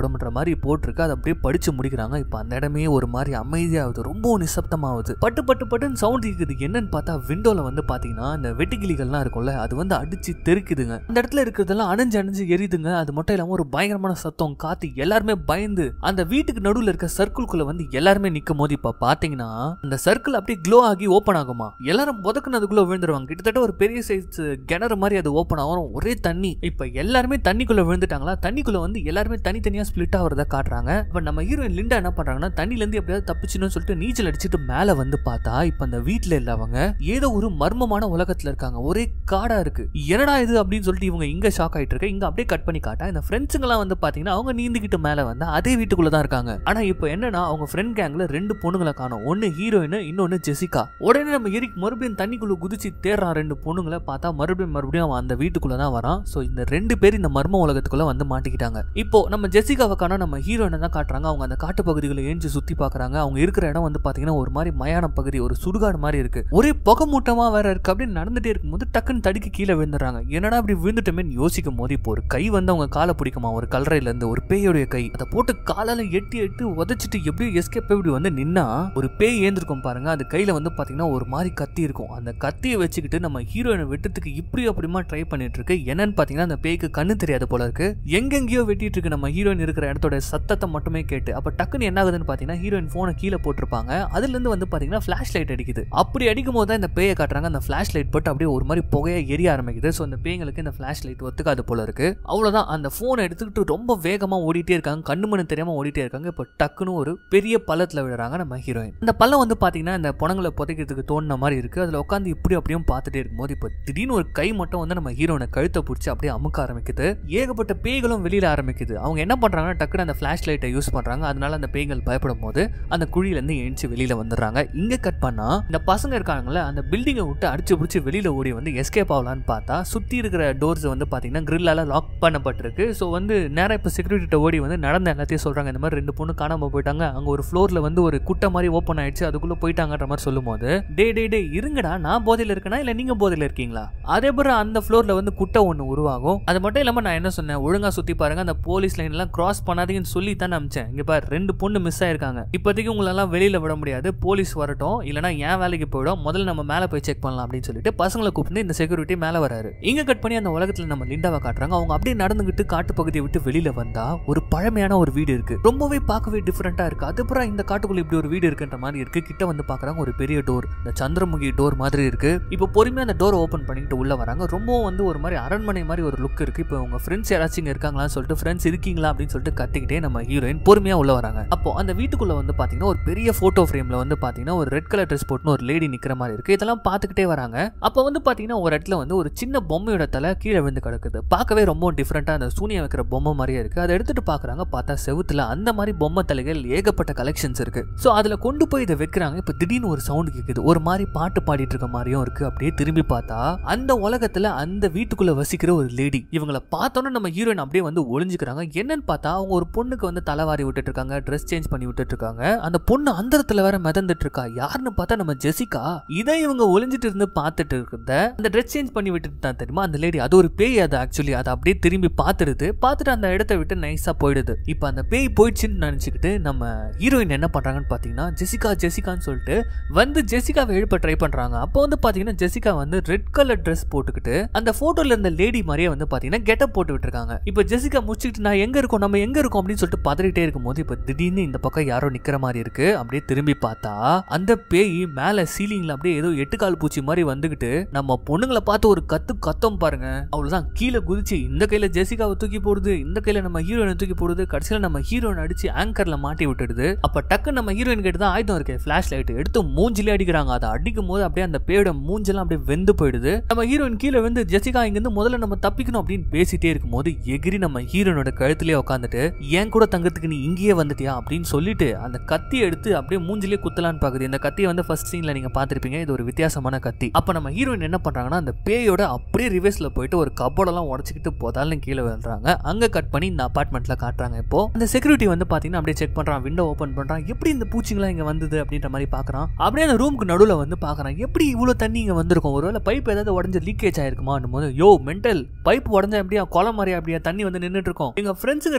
படம்ன்ற மாதிரி போட்டிருக்கு. அதை அப்படியே படிச்சு முடிக்கிறாங்க. இப்ப அந்த இடமே ஒரு மாதிரி அமைதியாகுது, ரொம்ப நிசப்தமாகுது. பட்டு பட்டு பட்டுன்னு சவுண்ட் கேக்குது. என்னன்னு பார்த்தா விண்டோல வந்து பாத்தீங்கன்னா இந்த வெட்டுக்கிளிகள்லாம் இருக்கும்ல, அது வந்து அடிச்சு தெருக்குதுங்க. அந்த இடத்துல இருக்கிறதெல்லாம் அணைஞ்சு அணைஞ்சு எரியுதுங்க. அது மட்டும் இல்லாம ஒரு பயங்கரமான சத்தம், காத்து, எல்லாருமே பயந்து அந்த வீட்டுக்கு நடுவுல இருக்க சர்க்கிள்குள்ள வந்து எல்லாருமே நிக்கும் போது இப்ப பாத்தீங்கன்னா அந்த சர்க்கிள் அப்படியே க்ளோ ஆகி ஓபன் ஆகுமா. எல்லாரும் புதக்குனதுக்குள்ள விழுந்துருவாங்க. கிட்டத்தட்ட ஒரு பெரிய சைஸ் கிணறு மாதிரி அது ஓபன் ஆகும். ஒரே தண்ணி. இப்ப எல்லாருமே தண்ணிக்குள்ள விழுந்துட்டாங்களா. தண்ணிக்குள்ள வந்து எல்லாருமே தனித்தனியா ஸ்பிளிட் ஆகிறத காட்டுறாங்க. இப்ப நம்ம ஹீரோயின் லிண்டா என்ன பண்றாங்கன்னா தண்ணில இருந்து எப்படியாவது தப்பிச்சுன்னு சொல்லிட்டு நீச்சல் அடிச்சுட்டு மேல வந்து பார்த்தா இப்ப அந்த வீட்டுல இல்லவங்க ஏதோ ஒரு மர்மமான உலகத்துல இருக்காங்க. ஒரே காடா இருக்கு. என்னடா இது அப்படின்னு சொல்லிட்டு இவங்க இங்க ஷாக் ஆயிட்டு இருக்க. இங்க அப்படியே கட் பண்ணி காட்டா இந்த ஃப்ரெண்ட்ஸுங்க எல்லாம் வந்து பாத்தீங்கன்னா அவங்க நீந்திக்கிட்டு மேல வந்து அதே வீட்டுக்குள்ளதான் இருக்காங்க. ஆனா இப்ப என்னன்னா அவங்க ஃப்ரெண்ட் கேங்ல 2 பொண்ணுங்களை காணோம். ஒன்னு ஹீரோயின், இன்னொன்னு ஜெசிகா. உடனே நம்ம எரிக் மறுபடியும் தண்ணிக்குள்ள குதிச்சு தேடுறான். 2 பொண்ணுங்களை பார்த்தா மறுபடியும் அவன் அந்த வீட்டுக்குள்ளதான் வரான். சோ இந்த 2 பேர் இந்த மர்ம உலகத்துக்குள்ள வந்து மாட்டிக்கிட்டாங்க. இப்போ நம்ம ஜெசிகாவை காணோம், நம்ம ஹீரோயினை தான் காட்டுறாங்க. அவங்க அந்த காட்டு பகுதிகளை ஏஞ்சி சுத்தி பாக்குறாங்க. அவங்க இருக்கிற இடம் வந்து பாத்தீங்கன்னா ஒரு மாதிரி மயான பகுதி, ஒரு சுடுகாடு மாதிரி இருக்கு. ஒரே புகை மூட்டமா வேற இருக்கு. அப்படின்னு நடந்துட்டே இருக்கும்போது டக்குன்னு தடுக்கி கீழே விழுந்துறாங்க. என்னடா அப்படி விழுந்துட்டோமே யோசிக்கும் போது இப்போ ஒரு கை வந்து அவங்க காலை பிடிக்குமா, ஒரு கல்லறையில இருந்து ஒரு பேயோடைய கை. அதை போட்டு காலால எட்டி உதச்சிட்டு எப்படியோ எஸ்கேப் இப்படி வந்து நின்னா ஒரு பேய் ஏந்திருக்கும் பாருங்க. அது கையில வந்து பாத்தீங்கன்னா ஒரு மாதிரி கத்தி இருக்கும். அந்த கத்தியை வச்சுக்கிட்டு நம்ம ஹீரோயினை வெட்டுறதுக்கு இப்படி அப்படிமா ட்ரை பண்ணிட்டு இருக்கு. என்னன்னு பாத்தீங்கன்னா அந்த பேய்க்கு கண்ணு தெரியாது போல இருக்கு. எங்கெங்கயோ வெட்டிட்டு இருக்கு. நம்ம ஹீரோயின் இருக்கிற இடத்தோட சத்தத்தை மட்டுமே கேட்டு அப்ப டக்குன்னு என்ன ஆகுதுன்னு பாத்தீங்கன்னா ஹீரோயின் போனை கீழே போட்டிருப்பாங்க. அதுல இருந்து வந்து பாத்தீங்கன்னா பிளாஷ் லைட் அடிக்குது. அப்படி அடிக்கும் போது தான் இந்த பேயை காட்டுறாங்க. அந்த பிளாஷ் லைட் போட்டு அப்படியே ஒரு மாதிரி புகையா எரிய ஆரம்பிக்குது. சோ அந்த பேய்களுக்கு இந்த பிளாஷ் லைட் ஒத்துக்காது போல இருக்கு. அவ்வளவுதான். அந்த போனை எடுத்துக்கிட்டு ரொம்ப வேகமா ஓடிட்டே இருக்காங்க. கண்ணு மண்ணு தெரியாம ஓடிட்டே இருக்காங்க. இப்ப டக்குன்னு ஒரு பெரிய பள்ளத்துல விடுறாங்க நம்ம ஹீரோயின். அந்த பள்ளம் வந்து பாத்தீங்கன்னா இந்த பணங்களை புதைக்கிறதுக்கு தோணுன மாதிரி இருக்கு. அதுல உட்காந்து இப்படி அப்படியும் பார்த்துட்டே இருக்கும்போது இப்ப திடீர்னு ஒரு கை மட்டும் வந்து நம்ம ஹீரோனை கழுத்தை பிடிச்சி அப்படியே அமுக்க ஆரம்பிக்குது. ஏகப்பட்ட பேய்களும் வெளியில ஆரம்பிக்குது. அவங்க என்ன பண்றாங்கன்னா டக்குன்னு அந்த பிளாஷ் லைட்டை யூஸ் பண்றாங்க. அதனால அந்த பேய்கள் பயப்படும் போது அந்த குழியில இருந்து எழுந்து வெளியில வந்துடுறாங்க. இங்க கட் பண்ணா இந்த பசங்க இருக்காங்கல்ல, அந்த பில்டிங்கை விட்டு அடிச்சு பிடிச்சி வெளியில ஓடி வந்து எஸ்கேப் ஆகலான்னு பார்த்தா சுத்தி இருக்கிற டோர்ஸ் வந்து பாத்தீங்கன்னா கிரில்லால லாக் பண்ணப்பட்டிருக்கு. ஸோ வந்து நேரம் இப்ப செக்யூரிட்டி ஓடி வந்து நடந்த எல்லாத்தையும் சொல்றாங்க. இந்த மாதிரி 2 பொண்ணு காணாம போயிட்டாங்க. அங்க ஒரு ஃப்ளோர்ல வந்து ஒரு குட்டை மாதிரி ஓப்பன் ஆயிடுச்சு, அதுக்குள்ள போயிட்டாங்கன்ற மாதிரி சொல்லும் போது டே இருங்கடா, நான் போதையில இருக்கேனா இல்ல நீங்க போதையில இருக்கீங்களா? அதே போல அந்த ஃப்ளோர்ல வந்து குட்டை ஒண்ணு உருவாகும். அது மட்டும் இல்லாம நான் என்ன சொன்னேன், ஒழுங்கா சுத்தி பாருங்க, அந்த போலீஸ் லைன் எல்லாம் கிராஸ் பண்ணாதீங்கன்னு சொல்லி தான் அமிச்சேன். இங்க பாரு 2 பொண்ணு மிஸ் ஆயிருக்காங்க. இப்போதைக்கு உங்களெல்லாம் வெளியில விட முடியாது, போலீஸ் வரட்டும், இல்லனா என் வேலைக்கு போயிடும், முதல்ல நம்ம மேல போய் செக் பண்ணலாம் அப்படின்னு சொல்லிட்டு பசங்களை கூப்பிட்டு இந்த செக்யூரிட்டி மேல வராரு. இங்க கட் பண்ணி அந்த உலகத்துல நம்ம லிண்டாவை காட்டுறாங்க. அவங்க அப்படியே நடந்துகிட்டு காட்டு பகுதியை விட்டு வெளியில வந்தா ஒரு பழமையான ஒரு வீடு இருக்கு. ரொம்பவே பார்க்கவே டிஃபரெண்டா இருக்கு. அதுக்கப்புறம் இந்த காட்டுக்குள்ள இப்படி ஒரு வீடு இருக்குன்ற மாதிரி இருக்கு. கிட்ட வந்து பாக்குறாங்க ஒரு பெரிய டோர், இந்த சந்திரமுகி டோர் மாதிரி இருக்கு. இப்போ பொறுமையா அந்த டோர் ஓபன் பண்ணிட்டு உள்ள வராங்க. ரொம்பவும் வந்து ஒரு மாதிரி அரண்மனை மாதிரி ஒரு லுக் இருக்கு. இப்போ உங்க ஃப்ரெண்ட்ஸ் யாராச்சும் இங்க இருக்காங்களான்னு சொல்லிட்டு ஃப்ரெண்ட்ஸ் இருக்கீங்களா அப்படின்னு சொல்லிட்டு கத்திக்கிட்டே நம்ம ஹீரோயின் பொறுமையா உள்ள வராங்க. அப்போ அந்த வீட்டுக்குள்ள வந்து பாத்தீங்கன்னா ஒரு பெரிய போட்டோ ஃப்ரேம்ல வந்து பாத்தீங்கன்னா ஒரு ரெட் கலர் ட்ரெஸ் போட்டு ஒரு லேடி நிக்கிற மாதிரி இருக்கு. இதெல்லாம் பாத்துக்கிட்டே வராங்க. அப்ப வந்து பாத்தீங்கன்னா ஒரு இடத்துல வந்து ஒரு சின்ன பொம்மையோட தலை கீழே விழுந்து கிடக்குது. பார்க்கவே ரொம்ப டிஃபரெண்டா அந்த சூனியம் வைக்கிற பொம்மை மாதிரியே இருக்கு. அதை எடுத்துட்டு பாக்குறாங்க. பார்த்தா செவுத்துல அந்த மாதிரி பொம்மை தலைகள் ஏகப்பட்ட கலெக்ஷன்ஸ் இருக்கு. சோ அதுல கொண்டு போய் இதை வைக்கிறாங்க. இப்ப திடீர்னு ஒரு சவுண்ட் கேக்குது. ஒரு மாதிரி பாட்டு பாடிட்டு இருக்க மாதிரியும் இருக்கு. அப்படியே திரும்பி பார்த்தா அந்த உலகத்துல அந்த வீட்டுக்குள்ள வசிக்கிற ஒரு லேடி. இவங்களை பார்த்தோன்னா நம்ம ஹீரோயின் அப்படியே வந்து ஒளிஞ்சுக்கிறாங்க. என்னன்னு பார்த்தா அவங்க ஒரு பொண்ணுக்கு வந்து தலைவாரி விட்டுட்டு இருக்காங்க, ட்ரெஸ் சேஞ்ச் பண்ணி விட்டுட்டு இருக்காங்க. அந்த பொண்ணு அந்தரத்துல வேற மிதந்துட்டு இருக்கா. யாருன்னு பார்த்தா நம்ம ஜெசிகா. இதை இவங்க ஒளிஞ்சிட்டு இருந்து பார்த்துட்டு இருக்கிறத அந்த ட்ரெஸ் சேஞ்ச் பண்ணி விட்டுட்டு தான் தெரியுமா அந்த லேடி. அது ஒரு பேய். அது ஆக்சுவலி அதை அப்படியே திரும்பி பார்த்துட்டு அந்த இடத்தை விட்டு நைஸா போயிடுது. இப்ப அந்த பேய் போயிடுச்சுன்னு நினைச்சுக்கிட்டு நம்ம ஹீரோயின் என்ன பண்றாங்கன்னு பாத்தீங்கன்னா ஜெசிகான்னு சொல்லிட்டு வந்து ஜெசிகாவை எழுப்ப ட்ரை பண்றாங்க. அப்போ வந்து பாத்தீங்கன்னா ஜெசிகா வந்து ரெட் கலர் ட்ரெஸ் போட்டுக்கிட்டு அந்த போட்டோல இருந்த லேடி மாதிரியே வந்து பாத்தீங்கன்னா கெட்டப் போட்டு விட்டுருக்காங்க. இப்ப ஜெசிகா முடிச்சுக்கிட்டு நம்ம எங்க இருக்கோம் அப்படின்னு சொல்லிட்டு பதறிட்டே இருக்கும்போது இப்ப திடீர்னு இந்த பக்கம் யாரோ நிக்கிற மாதிரி இருக்கு. அப்படியே திரும்பி பார்த்தா அந்த பேய் மேல சீலிங்ல அப்படியே ஏதோ 8 கால் பூச்சி மாதிரி வந்துகிட்டு நம்ம பொண்ணுங்களை பார்த்து ஒரு கத்தம் பாருங்க. அவ்வளவுதான், கீழே குதிச்சு இந்த கையில ஜெசிகாவை தூக்கி போடுது, இந்த கையில நம்ம ஹீரோயினை தூக்கி போடுது. கடைசியில நம்ம ஹீரோயின் அடிச்சு ஆங்கர்ல மாட்டி விட்டுடுது. அப்ப டக்கு நம்ம ஹீரோயின் கிட்ட தான் ஆயுதம் இருக்கு, பிளாஷ் லைட் எடுத்து மூஞ்சிலே அடிக்கிறாங்க. அதை அடிக்கும் போது அப்படியே அந்த பேயோட மூஞ்செல்லாம் அப்படியே வெந்து போயிடுது. நம்ம ஹீரோயின் கீழே வந்து ஜெசிகா இங்க இருந்து முதல்ல நம்ம தப்பிக்கணும் அப்படின்னு பேசிட்டே இருக்கும்போது எகிரி நம்ம ஹீரோனோட கழுத்திலே உட்காந்துட்டு என் கூட தங்கறதுக்கு நீ இங்கேயே வந்துட்டியா அப்படின்னு சொல்லிட்டு அந்த கத்தி எடுத்து அப்படியே மூஞ்சிலே குத்தலான்னு பாக்குது. இந்த கத்தியை வந்து ஃபர்ஸ்ட் சீன்ல நீங்க பாத்திருப்பீங்க. இது ஒரு வித்தியாசமான கத்தி. அப்ப நம்ம ஹீரோயின் என்ன பண்றாங்கன்னா அந்த பேயோட அப்படியே ரிவர்ஸ்ல போயிட்டு ஒரு கப்போர்டெல்லாம் உடச்சிக்கிட்டு போதாலும் கீழே விழுறாங்க. அங்க கட் பண்ணி இந்த அபார்ட்மெண்ட்ல காட்டுறாங்க. இப்போ அந்த செக்யூரிட்டி வந்து பாத்தீங்கன்னா அப்படியே செக் பண்றான், விண்டோ ஓபன் பண்றான். எப்படி இந்த பூச்சிங்களா இங்க வந்தது அப்படின்ற மாதிரி பாக்குறான். அப்படியே அந்த ரூமுக்கு நடுவுல வந்து பாக்குறான், எப்படி இவ்வளவு தண்ணி இங்க வந்திருக்கும், ஒருவேளை பைப் ஏதாவது உடஞ்சு லீக்கேஜ் ஆயிருக்குமா போது யோ மென்டல், பைப் உடஞ்சா எப்படியா கொலை மாதிரியா அப்படியா தண்ணி வந்து நின்றுட்டு இருக்கும். எங்க ஃப்ரெண்ட்ஸுக்கு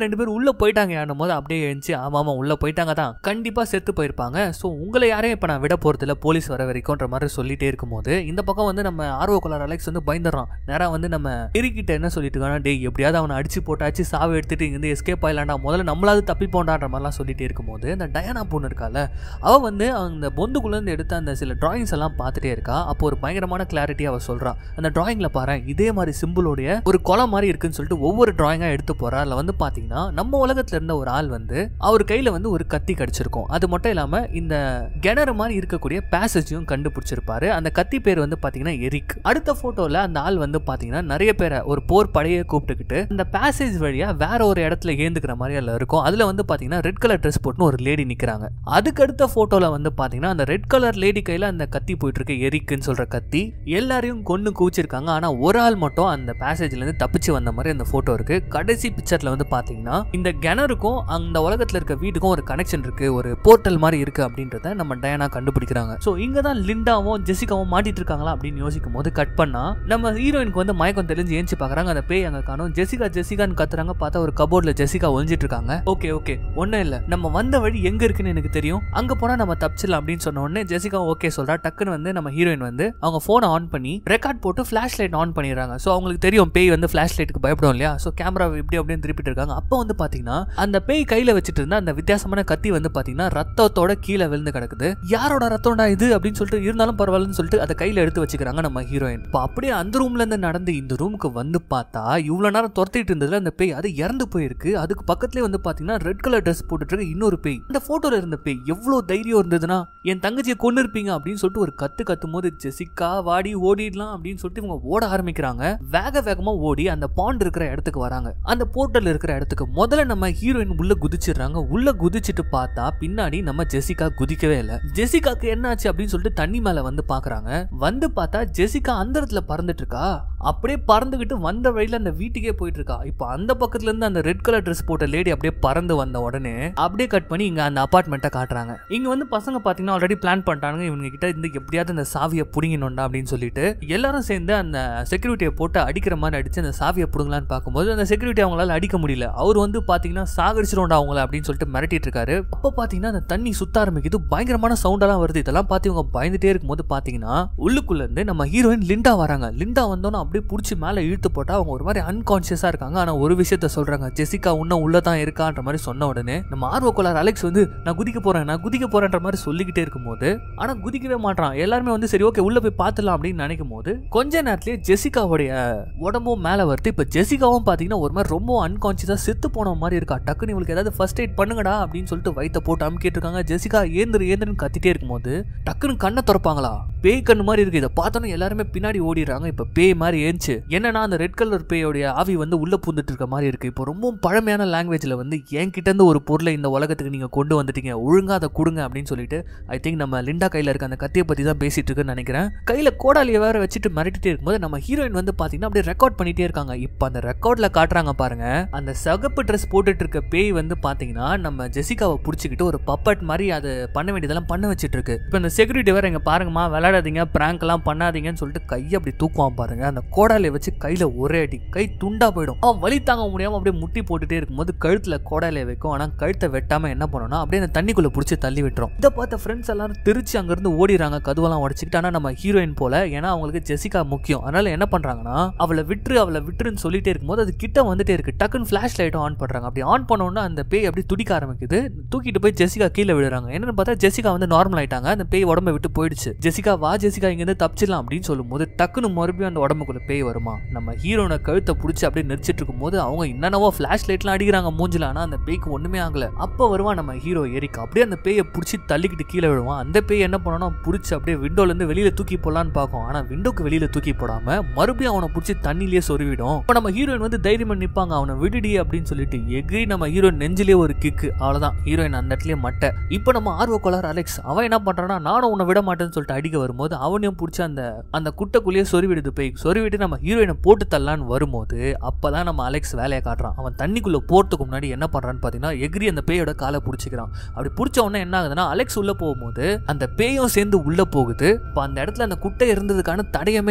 2 பேர் உள்ள போயிட்டாங்க போது அப்படியே எழுந்துச்சு ஆமா உள்ள போயிட்டாங்க தான், கண்டிப்பா செத்து போயிருப்பாங்க. சோ உங்களை யாரையும் இப்ப நான் விட போறதுல போலீஸ் வர வரைக்கும்ன்ற மாதிரி சொல்லிட்டே இருக்கும்போது இந்த பக்கம் வந்து நம்ம ஆர்வக்கோளார் அலெக்ஸ் வந்து பயந்துறான். நேரா வந்து நம்ம எரிக்கிட்ட என்ன சொல்லிட்டு இருக்கானா, டேய் எப்படியாவது அவனை அடிச்சு போட்டாச்சு சாவை எடுத்துட்டு இங்க எஸ்கேப் ஆயிலாண்டா, முதல்ல நம்மளாவது தப்பி போண்டான்ற மாதிரிலாம் சொல்லிட்டே இருக்கும்போது இந்த டயானா பொண்ணு இருக்கால அவ வந்து அந்த பொந்துக்குள்ள இருந்து எடுத்த அந்த சில டிராயிங்ஸ் எல்லாம் பார்த்துட்டே இருக்கா. அப்போ ஒரு பயங்கரமான கிளாரிட்டி அவ சொல்றா, அந்த டிராயிங்ல பாரு இதே மாதிரி சிம்பிளோடைய ஒரு கொலை மாதிரி இருக்குன்னு சொல்லிட்டு ஒவ்வொரு டிராயிங்கா எடுத்து போறா. அதுல வந்து பாத்தீங்கன்னா நம்ம உலகத்துல இருந்த ஒரு ஆள் வந்து அவர் கையில வந்து ஒரு கத்தி கடிச்சிருக்கும். அது மட்டும் இல்லாம இந்த கிணறு மாதிரி இருக்கக்கூடிய பேசேஜையும் கண்டுபிடிச்சிருப்பாரு. அந்த கத்தி பேர் வந்து பாத்தீங்கன்னா எரிக். அடுத்த போட்டோல அந்த ஆள் வந்து பாத்தீங்கன்னா நிறைய பேரை ஒரு போர் படையை கூப்பிட்டுக்கிட்டு இந்த பேசேஜ் வழியா வேற ஒரு இடத்துல ஏந்துக்கிற மாதிரி அதுல இருக்கும். அதுல வந்து பாத்தீங்கன்னா ரெட் கலர் ட்ரெஸ் போட்டு ஒரு லேடி நிக்கிறாங்க. அதுக்கு அடுத்த போட்டோல வந்து பாத்தீங்கன்னா அந்த ரெட் கலர் லேடி கையில அந்த கத்தி போயிட்டு இருக்கு, எரிக்குன்னு சொல்ற கத்தி. எல்லாரையும் கொன்னு கூச்சிருக்காங்க. ஆனா ஒரு ஆள் மட்டும் அந்த பேசேஜ்ல இருந்து தப்பிச்சு வந்த மாதிரி அந்த போட்டோ இருக்கு. கடைசி பிக்சர்ல வந்து பாத்தீங்கன்னா இந்த கிணறுக்கும் அந்த உலகத்துல இருக்க வீட்டுக்கும் ஒரு கனெக்ஷன் இருக்கு, ஒரு போர்ட்டல் மாதிரி இருக்கு அப்படின்றத நம்ம டயானா கண்டுபிடிக்கிறாங்க. சோ இங்க தான் லிண்டாவும் ஜெசிகாவும் மாட்டிட்டு இருக்காங்களா அப்படின்னு யோசிக்கும் போது கட் பண்ணா நம்ம ஹீரோயினுக்கு வந்து மயக்கம் தெளிஞ்சு ஏஞ்சி பாக்குறாங்க. அந்த பேய் அங்க காணோம். ஜெசிகா ஜெசிகான்னு கத்துறாங்க. பார்த்தா ஒரு கபோர்ட்ல ஜெசிகா ஒளிஞ்சிட்டு இருக்காங்க. ஓகே ஒன்னும் இல்ல, நம்ம வந்த வழி எங்க இருக்குன்னு எனக்கு தெரியும், அங்க போனா நம்ம தப்பிச்சிடலாம் அப்படின்னு சொன்ன உடனே ஜெசிகா ஓகே சொல்றா. டக்குன்னு வந்து நம்ம ஹீரோயின் வந்து அவங்க போனை ஆன் பண்ணி ரெக்கார்ட் போட்டு ஃபிளாஷ் லைட் ஆன் பண்ணிடுறாங்க. சோ அவங்களுக்கு தெரியும் பேய் வந்து ஃபிளாஷ் லைட்டுக்கு பயப்படும் இல்லையா. சோ கேமரா இப்படி அப்படின்னு திருப்பிட்டு இருக்காங்க. அப்போ வந்து பாத்தீங்கன்னா அந்த பேய் கையில வச்சுட்டு இருந்த அந்த வித்தியாசமான கத்தி வந்து பாத்தீங்கன்னா ரத்தத்தோட கீழே விழுந்து கிடக்குது. யாரோட ரத்தம்டா இது அப்படின்னு சொல்லிட்டு இருந்தாலும் பரவாயில்லன்னு சொல்லிட்டு அதை கையில எடுத்து வச்சுக்கிறாங்க நம்ம ஹீரோயின். இப்போ அப்படியே அந்த ரூம்ல இருந்து நடந்து இந்த ரூமுக்கு வந்து பார்த்தா இவ்வளவு நேரம் துரத்திட்டு இருந்ததுல அந்த பேய் அது இறந்து போயிருக்கு. அதுக்கு பக்கத்துலேயே வந்து பாத்தீங்கன்னா ரெட் கலர் ட்ரெஸ் போட்டுட்டு இருக்க இன்னொரு பேய். இந்த போட்டோல இருந்த பேய் எவ்வளவு தைரியம் இருந்ததுன்னா என் தங்கச்சியை கொண்டு இருப்பீங்க அப்படின்னு சொல்லிட்டு ஒரு கத்தும் போது ஜெசிகா வாடி ஓடிடலாம் அப்படின்னு சொல்லிட்டு இவங்க ஓட ஆரம்பிக்கிறாங்க. வேகமா ஓடி அந்த பாண்ட் இருக்கிற இடத்துக்கு வராங்க. அந்த போர்ட்டல் இருக்கிற இடத்துக்கு முதல்ல நம்ம ஹீரோயின் உள்ள குதிச்சிடுறாங்க. உள்ள குதிச்சிட்டு பார்த்தா பின்னாடி நம்ம ஜெசிகா குதிக்கவே இல்லை. ஜெசிகாக்கு என்னாச்சு அப்படின்னு சொல்லிட்டு தண்ணி மேல வந்து பாக்குறாங்க. வந்து பார்த்தா ஜெசிகா அந்த இடத்துல பறந்துட்டு இருக்கா. அப்படியே பறந்துகிட்டு வந்த வழியில அந்த வீட்டுக்கே போயிட்டு இருக்கா. இப்போ அந்த பக்கத்துல இருந்து அந்த ரெட் கலர் ட்ரெஸ் போட்ட லேடி அப்படியே பறந்து வந்த உடனே அப்படியே கட் பண்ணி இங்க அந்த அபார்ட்மெண்ட்டை காட்டுறாங்க. இங்க வந்து பசங்க பாத்தீங்கன்னா ஆல்ரெடி பிளான் பண்ணிட்டாங்க இவங்க கிட்ட இருந்து எப்படியாவது அந்த சாவியை புடிங்கணும்டா அப்படின்னு சொல்லிட்டு எல்லாரும் சேர்ந்து அந்த செக்யூரிட்டியை போட்டு அடிக்கிற மாதிரி அடிச்சு அந்த சாவியை புடுங்கலான்னு பார்க்கும்போது அந்த செக்யூரிட்டி அவங்களால அடிக்க முடியல. அவர் வந்து பாத்தீங்கன்னா சாகடிச்சிருவோம்டா அவங்கள அப்படின்னு சொல்லிட்டு மிரட்டிட்டு இருக்காரு. அப்ப பாத்தீங்கன்னா அந்த தண்ணி சுத்த ஆரம்பிக்குது, பயங்கரமான சவுண்டெல்லாம் வருது. இதெல்லாம் பார்த்து இவங்க பயந்துட்டே இருக்கும்போது பாத்தீங்கன்னா உள்ளுக்குள்ள இருந்து நம்ம ஹீரோயின் லிண்டா வராங்க. லிண்டா வந்தோன்னு அப்படியே புடிச்சு மேல இழுத்து போட்டா அவங்க ஒரு மாதிரி அன்கான்சியஸா இருக்காங்க. ஆனா ஒரு விஷயத்த சொல்றாங்க, ஜெசிகா இன்னும் உள்ளதான் இருக்கான்ற மாதிரி சொன்ன உடனே நம்ம ஆர்வக்கோளார் அலெக்ஸ் வந்து நான் குதிக்க போறேன்ற மாதிரி சொல்லிக்கிட்டே இருக்கும்போது ஆனா குதிக்கவே மாட்டான். எல்லாருமே வந்து சரி ஓகே உள்ள போய் பாத்துலாம் அப்படின்னு நினைக்கும் போது கொஞ்ச நேரத்திலேயே ஜெசிகாவுடைய உடம்பும் மேல வருது. இப்ப ஜெசிகாவும் பாத்தீங்கன்னா ஒரு மாதிரி ரொம்ப அன்கான்சியஸா செத்து போன மாதிரி இருக்கா. டக்குன்னு இவங்களுக்கு ஏதாவது ஃபர்ஸ்ட் எய்ட் பண்ணுங்கடா அப்படின்னு சொல்லிட்டு வயித்தை போட்டு அமுக்கிட்டு இருக்காங்க. ஜெசிகா ஏந்திரன்னு கத்திட்டே இருக்கும்போது டக்குன்னு கண்ணை திறப்பாங்களா, பேய் கண்ணு மாதிரி இருக்கு. இதை பார்த்தோன்னு எல்லாருமே பின்னாடி ஓடிடுறாங்க. இப்ப பேய் மாதிரி ஏஞ்சி என்னன்னா அந்த ரெட் கலர் பேயோடைய ஆவி வந்து உள்ள பூந்துட்டு இருக்க மாதிரி இருக்கு. இப்போ ரொம்ப பழமையான லாங்குவேஜ்ல வந்து என்கிட்ட இருந்து ஒரு பொருளை இந்த உலகத்துக்கு நீங்க கொண்டு வந்துட்டீங்க, ஒழுங்கா அதை கொடுங்க அப்படின்னு சொல்லிட்டு ஐ திங்க் நம்ம லிண்டா கையில இருக்க அந்த கத்தியை பத்தி தான் பேசிட்டு இருக்குன்னு நினைக்கிறேன். கையில கோடாலியை வேற வச்சுட்டு மிரட்டிட்டே இருக்கும்போது நம்ம ஹீரோயின் வந்து பாத்தீங்கன்னா அப்படியே ரெக்கார்ட் பண்ணிட்டே இருக்காங்க. இப்ப அந்த ரெக்கார்ட்ல காட்டுறாங்க பாருங்க, அந்த சகப்பு ட்ரெஸ் போட்டுட்டு இருக்க பேய் வந்து பாத்தீங்கன்னா நம்ம ஜெசிகாவை புடிச்சுக்கிட்டு ஒரு பப்பட் மாதிரி அது பண்ண வேண்டியதெல்லாம் பண்ண வச்சிட்டு இருக்கு. இப்ப இந்த செக்யூரிட்டி வேற எங்க பாருங்கம்மா விளையாடாதீங்க, பிராங்க் எல்லாம் பண்ணாதீங்கன்னு சொல்லிட்டு கையை அப்படி தூக்குவான் பாருங்க. அந்த கோடாலியை வச்சு கையில ஒரே அடி, கை துண்டா போயிடும். அவன் வலி தாங்க முடியாம அப்படியே முட்டி போட்டுட்டே இருக்கும்போது கழுத்துல கோடாலியை வைக்கும். ஆனா கழுத்தை வெட்டாம என்ன பண்ணணும்னா அப்படியே அந்த தண்ணிக்குள்ள புடிச்சு தள்ளி விட்டுரும். இதை பார்த்த ஃப்ரெண்ட்ஸ் எல்லாரும் திருச்சி அங்க இருந்து ஓடிறாங்க கதுவெல்லாம் உடைச்சிக்கிட்டு. ஆனா நம்ம ஹீரோயின் போல, ஏன்னா அவங்களுக்கு ஜெசிகா முக்கியம். அதனால என்ன பண்றாங்கன்னா அவளை விட்டுருன்னு சொல்லிட்டே இருக்கும்போது அது கிட்ட வந்துட்டே இருக்கு. டக்குன்னு ஃபிளாஷ் லைட்டும் ஆன் பண்றாங்க. அப்படி ஆன் பண்ணோம்னா அந்த பேய் அப்படி துடிக்க ஆரம்பிக்குது. தூக்கிட்டு போய் ஜெசிகா கீழே விடுறாங்க. என்னன்னு பார்த்தா ஜெசிகா வந்து நார்மல் ஆயிட்டாங்க. அந்த பேய் உடம்பை விட்டு போயிடுச்சு. ஜெசிகா வா ஜெசிகா இங்க இருந்து தப்பிச்சிடலாம் அப்படின்னு சொல்லும் போது டக்குன்னு மறுபடியும் அந்த உடம்புக்குள்ள பேய் வருமா. நம்ம ஹீரோனை கழுத்தை பிடிச்சி அப்படியே நெரிச்சிட்டு இருக்கும் போது அவங்க என்னென்னவோ ஃபிளாஷ் லைட்லாம் அடிக்கிறாங்க மூஞ்சில. ஆனா அந்த பேய்க்கு ஒண்ணுமே ஆகல. அப்ப வருவான் நம்ம ஹீரோ எரிக். அப்படியே அந்த பேயை பிடிச்சி தள்ளிக்கிட்டு கீழே விடுவான். அந்த பேய் என்ன பண்ணணும், பிடிச்சி அப்படியே விண்டோல இருந்து வெளியில தூக்கி போடலான்னு பார்க்கும். ஆனா விண்டோக்கு வெளியில தூக்கி போடாம மறுபடியும் அவனை பிடிச்சி தண்ணிலேயே சொருவிடும். இப்ப நம்ம ஹீரோயின் வந்து தைரியமா நிப்பாங்க, அவனை விடுடி அப்படின்னு சொல்லிட்டு எகிரி நம்ம ஹீரோயின் நெஞ்சிலே ஒரு கிக்கு. அவ்வளவுதான், ஹீரோயின் அந்த இடத்துலயே மட்டை. இப்ப நம்ம ஆர்வக்கோளார் அலெக்ஸ் அவன் என்ன பண்றான்னா நானும் உன்னை விட மாட்டேன்னு சொல்லிட்டு அடிக்க வரும்போது அவனையும் பிடிச்சி அந்த குட்டைக்குள்ளேயே சொருவிடுது பேய். சொருவிட்டு நம்ம ஹீரோயினை போட்டு தள்ளலான்னு வரும்போது அப்பதான் நம்ம அலெக்ஸ் வேலையை காட்டுறான். அவன் தண்ணிக்குள்ள போறதுக்கு முன்னாடி என்ன பண்றான்னு பாத்தீங்கன்னா எகிரி அந்த பேயோட காலை பிடிச்சிக்கிறான். அப்படி பிடிச்ச உடனே என்ன ஆகுதுன்னா அலெக்ஸ் உள்ள போகும்போது அந்த பேயும் சேர்ந்து உள்ள போகுது. இப்ப அந்த இடத்துல அந்த குட்டை இருந்ததுக்கான தடயமே இல்லை.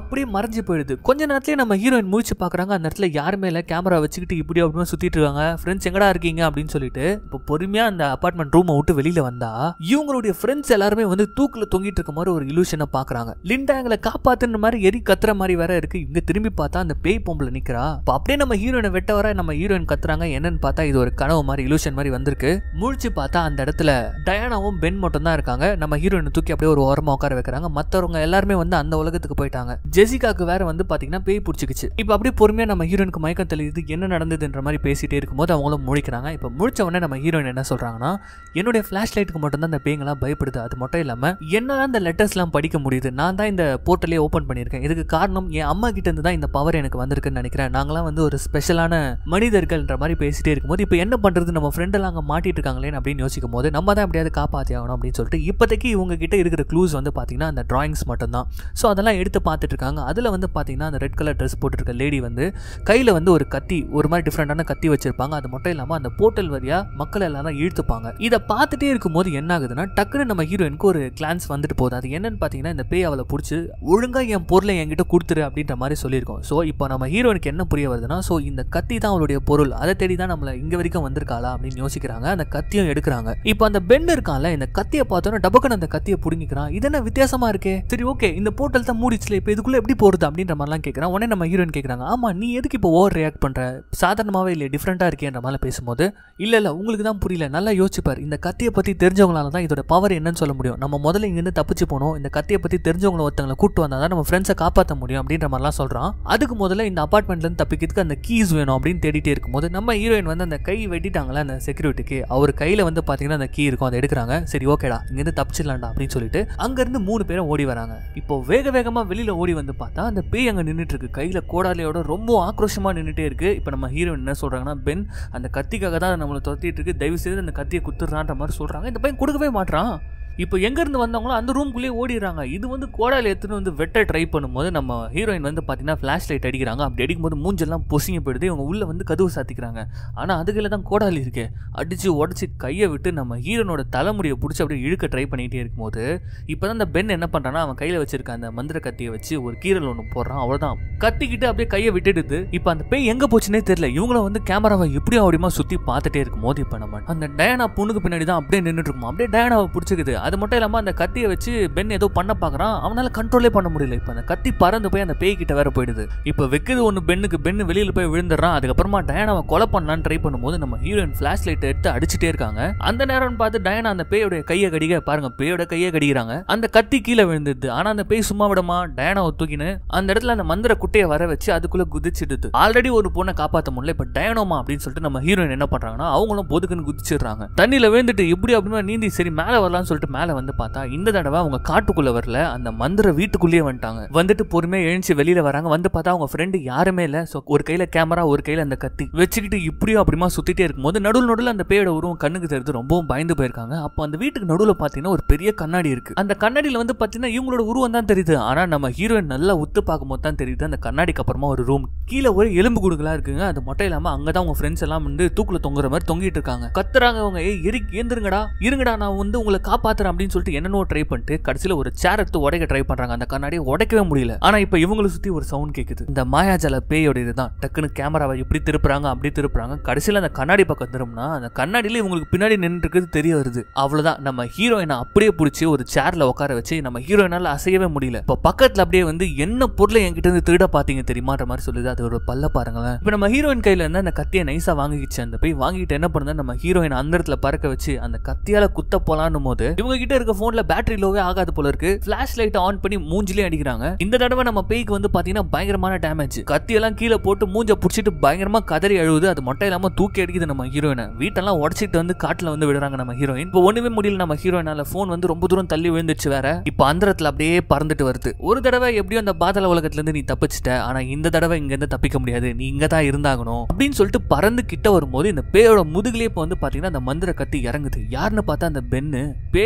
அப்படியே மறைஞ்சு போயிடுது. கொஞ்ச நேரத்திலேயே நம்ம ஹீரோயின் முழிச்சு பாக்குறாங்க. அந்த இடத்துல யாருமே இல்ல, கேமரா வச்சுக்கிட்டு இப்படி அப்படியே சுத்திட்டு இருக்காங்க. ஃப்ரெண்ட்ஸ் எங்கடா இருக்கீங்க அப்படின்னு சொல்லிட்டு இப்போ பொறுமையா அந்த அபார்ட்மெண்ட் ரூமை விட்டு வெளியில வந்தா இவங்களுடைய ஃப்ரெண்ட்ஸ் எல்லாருமே வந்து தூக்குல தொங்கிட்டு இருக்க மாதிரி ஒரு இலூஷனை பாக்குறாங்க. லிண்டா எங்களை காப்பாத்துற மாதிரி எரி கத்துற மாதிரி வேற இருக்கு. இங்க திரும்பி பார்த்தா அந்த பேய் பொம்பளை நிக்கிறா. அப்படியே நம்ம ஹீரோயினை வெட்ட வர நம்ம ஹீரோயின் கத்துறாங்க. என்னன்னு பார்த்தா இது ஒரு கனவு மாதிரி இலூஷன் மாதிரி வந்திருக்கு. முழிச்சு பார்த்தா அந்த இடத்துல டயானாவும் பென் மட்டும் தான் இருக்காங்க. நம்ம ஹீரோயினை தூக்கி அப்படியே ஒரு ஓரமா உட்கார வைக்கிறாங்க. மத்தவங்க எல்லாருமே வந்து அந்த உலகத்துக்கு போயிட்டாங்க. ஜெசிகாக்கு வேற வந்து பாத்தீங்கன்னா பேய் பிடிச்சிக்கிச்சு. இப்ப அப்படியே பொறுமையா நம்ம ஹீரோயினுக்கு மயக்கம் தெளியுது. என்ன நடந்ததுன்ற மாதிரி பேசிட்டே இருக்கும்போது அவங்களும் முழிக்கிறாங்க. இப்ப முழிச்ச உடனே நம்ம ஹீரோயின் என்ன சொல்றாங்கன்னா, என்னுடைய ஃபிளாஷ் லைட்டுக்கு மட்டும் தான் இந்த பேய்ங்கெல்லாம் பயப்படுது. அது மட்டும் இல்லாம என்னால இந்த லெட்டர்ஸ் எல்லாம் படிக்க முடியுது. நான் தான் இந்த போர்ட்டலே ஓபன் பண்ணிருக்கேன். இதுக்கு காரணம் என் அம்மா கிட்ட இருந்து தான் இந்த பவர் எனக்கு வந்திருக்குன்னு நினைக்கிறேன். நாங்களாம் வந்து ஒரு ஸ்பெஷலான மனிதர்கள்ன்ற மாதிரி பேசிட்டே இருக்கும்போது இப்ப என்ன பண்றது, நம்ம ஃப்ரெண்ட் எல்லாம் அங்க மாட்டிட்டு இருக்காங்களே அப்படின்னு யோசிக்கும் போது நம்ம தான் எப்படியாவது காப்பாத்தி ஆகணும் அப்படின்னு சொல்லிட்டு இப்போதைக்கு இவங்க கிட்ட இருக்கிற க்ளூஸ் வந்து பாத்தீங்கன்னா அந்த டிராயிங்ஸ் மட்டும் தான். ஸோ அதெல்லாம் எடுத்து பார்த்துட்டு இருக்காங்க. அதுல வந்து பாத்தீங்கன்னா அந்த ரெட் கலர் ட்ரெஸ் போட்டுருக்க லேடி வந்து கையில வந்து ஒரு கத்தி, ஒரு மாதிரி டிஃப்ரெண்டான கத்தி வச்சிருப்பாங்க. அது மட்டும் இல்லாம அந்த போர்ட்டல் வழியா மக்கள் எல்லாரும் இழுத்துப்பாங்க. இதை பார்த்துட்டே இருக்கும்போது என்ன ஆகுதுன்னா டக்குன்னு நம்ம ஹீரோயினுக்கு ஒரு கிளான்ஸ் வந்துட்டு போகுது. அது என்னன்னு பாத்தீங்கன்னா இந்த பேய் அவளை பிடிச்சி ஒழுங்கா என் பொருளை என்கிட்ட கொடுத்துரு அப்படின்ற மாதிரி சொல்லியிருக்கோம். ஸோ இப்போ நம்ம ஹீரோயினுக்கு என்ன புரிய வருதுன்னா, ஸோ இந்த கத்தி தான் அவளுடைய பொருள், அதை தேடி தான் நம்மள இங்க வரைக்கும் வந்திருக்காளா அப்படின்னு யோசிக்கிறாங்க. அந்த கத்தியும் எடுக்கிறாங்க. இப்போ அந்த பென் இருக்கான்ல, இந்த கத்தியை பார்த்தோன்னா டபக்குன்னு அந்த கத்தியை புடுங்கிக்கிறான். இது என்ன வித்தியாசமா இருக்கே, சரி ஓகே இந்த போர்ட்டல் தான் மூடிச்சுல, இப்போ இதுக்குள்ள எப்படி போறது அப்படின்ற மாதிரிலாம் கேட்கறான். உடனே நம்ம ஹீரோயின் கேட்கறாங்க, ஆமா நீ எதுக்கு இப்போ ஓவர் ரியாக்ட் பண்ற, சாதாரணமாவே இல்லை டிஃப்ரெண்டா இருக்கேன்ற மாதிரி பேசும்போது, இல்ல உங்களுக்கு தான் புரியல, நல்லா யோசிப்பார். இந்த கத்தியை பத்தி தெரிஞ்சவங்களால தான் இதோட பவர் என்னன்னு சொல்ல முடியும். நம்ம முதல்ல இங்கிருந்து தப்பிச்சு போனோம், இந்த கத்தியை பத்தி தெரிஞ்சவங்களை ஒருத்தங்களை கூட்டு வந்தா தான் நம்ம ஃப்ரெண்ட்ஸை காப்பாற்ற முடியும் அப்படின்ற மாதிரிலாம் சொல்றான். அதுக்கு முதல்ல இந்த அபார்ட்மெண்ட்ல இருந்து தப்பிக்கிறதுக்கு அந்த கீஸ் வேணும் அப்படின்னு தேடிட்டே இருக்கும்போது நம்ம ஹீரோயின் வந்து அந்த கை வெட்டிட்டாங்களா அந்த செக்யூரிட்டிக்கு, அவர் கையில வந்து பாத்தீங்கன்னா அந்த கீ இருக்கும், அதை எடுக்கிறாங்க. சரி ஓகேடா இங்கிருந்து தப்பிச்சிடலாம்டா அப்படின்னு சொல்லிட்டு அங்க இருந்து 3 பேரும் ஓடி வராங்க. இப்போ வேக வேகமா வெளியில ஓடி வந்து பார்த்தா அந்த பேய் அங்க நின்றுட்டு இருக்கு. கையில கோடாலியோட ரொம்ப ஆக்ரோஷமா நின்றுட்டே இருக்கு. இப்போ நம்ம ஹீரோயின் என்ன சொல்றாங்கன்னா, பென் அந்த கத்திக்காக தான் நம்மளை துரத்திட்டு இருக்கு, தயவு செய்து அந்த கத்தியை குத்துறான்ற மாதிரி சொல்றாங்க. இந்த பையன் கொடுக்கவே மாட்டான். இப்போ எங்கேருந்து வந்தவங்களோ அந்த ரூம்குள்ளேயே ஓடிடுறாங்க. இது வந்து கோடாலி எடுத்துன்னு வந்து வெட்ட ட்ரை பண்ணும்போது நம்ம ஹீரோயின் வந்து பார்த்தீங்கன்னா ஃப்ளாஷ் லைட் அடிக்கிறாங்க. அப்படி அடிக்கும்போது மூஞ்செல்லாம் பொசிங்க போயிடுது. இவங்க உள்ள வந்து கதவு சாத்திக்கிறாங்க. ஆனால் அதுக்குள்ள தான் கோடாலி இருக்கு. அடிச்சு உடச்சி கையை விட்டு நம்ம ஹீரோனோட தலைமுடியை பிடிச்சி அப்படியே இழுக்க ட்ரை பண்ணிகிட்டே இருக்கும்போது இப்போ தான் அந்த பென் என்ன பண்ணுறான்னா, அவன் கையில் வச்சிருக்க அந்த மந்திர கத்தியை வச்சு ஒரு கீரல் ஒன்று போடுறான். அவ்வளோதான், கத்திக்கிட்டு அப்படியே கையை விட்டுடுது. இப்போ அந்த பேய் எங்கே போச்சுன்னே தெரியல. இவங்களும் வந்து கேமராவை எப்படியும் அப்படிமா சுற்றி பார்த்துட்டே இருக்கும்போது இப்போ நம்ம அந்த டயானா பொண்ணுக்கு பின்னாடி தான் அப்படியே நின்றுட்டு இருக்குமா. அப்படியே டயானாவை பிடிச்சிக்குது. அது மட்டும் இல்லாமல் அந்த கத்தியை வச்சு பென் ஏதோ பண்ண பார்க்குறான். அவனால கண்ட்ரோலே பண்ண முடியல. இப்போ அந்த கத்தி பறந்து போய் அந்த பேய் கிட்ட வேற போயிடுது. இப்போ வைக்கிறது ஒன்று பெண்ணுக்கு, பெண்ணு வெளியில் போய் விழுந்துடுறான். அதுக்கப்புறமா டயானாவை கொலை பண்ணலான்னு ட்ரை பண்ணும்போது நம்ம ஹீரோயின் ஃபிளாஷ் லைட் எடுத்து அடிச்சுட்டே இருக்காங்க. அந்த நேரம் பார்த்து டயானா அந்த பேயோட கையை கடிக்க பாருங்க, பேயோட கையை கடிக்கிறாங்க. அந்த கத்தி கீழே விழுந்துடுது. ஆனால் அந்த பேய் சும்மா விடமா டயானாவை தூக்கின்னு அந்த இடத்துல அந்த மந்திர குட்டையை வர வச்சு அதுக்குள்ள குதிச்சிடுது. ஆல்ரெடி ஒரு பொண்ணை காப்பாற்ற முடியல, இப்போ டயானோமா அப்படின்னு சொல்லிட்டு நம்ம ஹீரோயின் என்ன பண்றாங்கன்னா, அவங்களும் பொதுக்குன்னு குதிச்சிடுறாங்க. தண்ணியில விழுந்துட்டு இப்படி அப்படின்னா நீந்தி சரி மேலே வரலாம்னு சொல்லிட்டு மேலே வந்து பார்த்தா இந்த தடவை அவங்க காட்டுக்குள்ள வரல, அந்த மந்திர வீட்டுக்குள்ளேயே வந்துட்டாங்க. வந்துட்டு பொறுமையா எழுந்து வெளியில வராங்க. வந்து பார்த்தா அவங்க ஃப்ரெண்டு யாருமே இல்ல. ஒரு கையில கேமரா, ஒரு கையில அந்த கத்தி வச்சுக்கிட்டு இப்படியும் அப்படிமா சுத்திட்டே இருக்கும்போது நடுவில் அந்த பேயோட உருவம் கண்ணுக்கு தெரிஞ்சு ரொம்பவும் பயந்து போயிருக்காங்க. அப்போ அந்த வீட்டுக்கு நடுவில் பார்த்தீங்கன்னா ஒரு பெரிய கண்ணாடி இருக்கு. அந்த கண்ணாடியில வந்து பார்த்தீங்கன்னா இவங்களோட உருவம் தான் தெரியுது. ஆனா நம்ம ஹீரோயின் நல்லா உத்து பார்க்கும்போது தான் தெரியுது அந்த கண்ணாடிக்கு அப்புறமா ஒரு ரூம், கீழே ஒரு எலும்பு குடுகளா இருக்குங்க. அது மட்டும் இல்லாம அங்கதான் அவங்க ஃப்ரெண்ட்ஸ் எல்லாம் வந்து தூக்குல தொங்குற மாதிரி தொங்கிட்டு இருக்காங்க. கத்துறாங்க அவங்க, ஏந்திருங்கடா இருங்கடா நான் வந்து உங்களை காப்பாத்துறேன் அப்படின்னு சொல்லிட்டு என்னென்னோ ட்ரை பண்ணிட்டு கடைசியில ஒரு சேர் எடுத்து உடைக்க ட்ரை பண்றாங்க. அந்த கண்ணாடியை உடைக்கவே முடியல. ஆனா இப்ப இவங்களை சுத்தி ஒரு சவுண்ட் கேக்குது. இந்த மாயாஜால பேயோட இதுதான். டக்குன்னு கேமராவை இப்படி திருப்புறாங்க, அப்படி திருப்புறாங்க. கடைசியில அந்த கண்ணாடி பக்கம் திரும்பினா அந்த கண்ணாடியில இவங்களுக்கு பின்னாடி நின்று இருக்கிறது தெரிய வருது. அவ்வளவுதான், நம்ம ஹீரோயினை அப்படியே பிடிச்சி ஒரு சேர்ல உட்கார வச்சு நம்ம ஹீரோயினால அசையவே முடியல. இப்ப பக்கத்துல அப்படியே வந்து என்ன பொருளை என்கிட்ட இருந்து திருட பாத்தீங்க தெரியுமான்ற மாதிரி சொல்லுது. அது ஒரு பல்ல பாருங்களேன். இப்ப நம்ம ஹீரோயின் கையில இருந்து அந்த கத்தியை நைஸா வாங்கிக்கிச்சு. அந்த போய் வாங்கிட்டு என்ன பண்ணுது, நம்ம ஹீரோயின் அந்த இடத்துல பறக்க வச்சு அந்த கத்தியால குத்த போலான்னும் போது இவங்க கிட்ட இருக்க போன்ல பேட்டரி லோவே ஆகாது போல இருக்கு. ஃபிளாஷ் லைட் ஆன் பண்ணி மூஞ்சிலே அடிக்கிறாங்க. இந்த தடவை நம்ம பேய்க்கு வந்து பாத்தீங்கன்னா பயங்கரமான டேமேஜ். கத்தி எல்லாம் கீழே போட்டு மூஞ்ச புடிச்சிட்டு பயங்கரமா கதறி அழுவுது. அது மட்டும் இல்லாம தூக்கி அடிக்குது நம்ம ஹீரோயினை. வீட்டெல்லாம் உடச்சிட்டு வந்து காட்டுல வந்து விடுறாங்க நம்ம ஹீரோயின். இப்போ ஒண்ணுமே முடியல நம்ம ஹீரோயினால. போன் வந்து ரொம்ப தூரம் தள்ளி விழுந்துச்சு வேற. இப்போ அந்த இடத்துல அப்படியே பறந்துட்டு வருது. ஒரு தடவை எப்படியும் அந்த பாதாள உலகத்துல இருந்து நீ தப்பிச்சிட்ட, ஆனா இந்த தடவை இங்க இருந்து தப்பிக்க முடியாது, நீ இங்க தான் இருந்தாகணும் அப்படின்னு சொல்லிட்டு பறந்து கிட்ட வரும்போது இந்த பேயோட முதுகுலயே இப்போ வந்து பாத்தீங்கன்னா அந்த மந்திர கத்தி இறங்குது. யாருன்னு பார்த்தா அந்த பென்னு. பேயே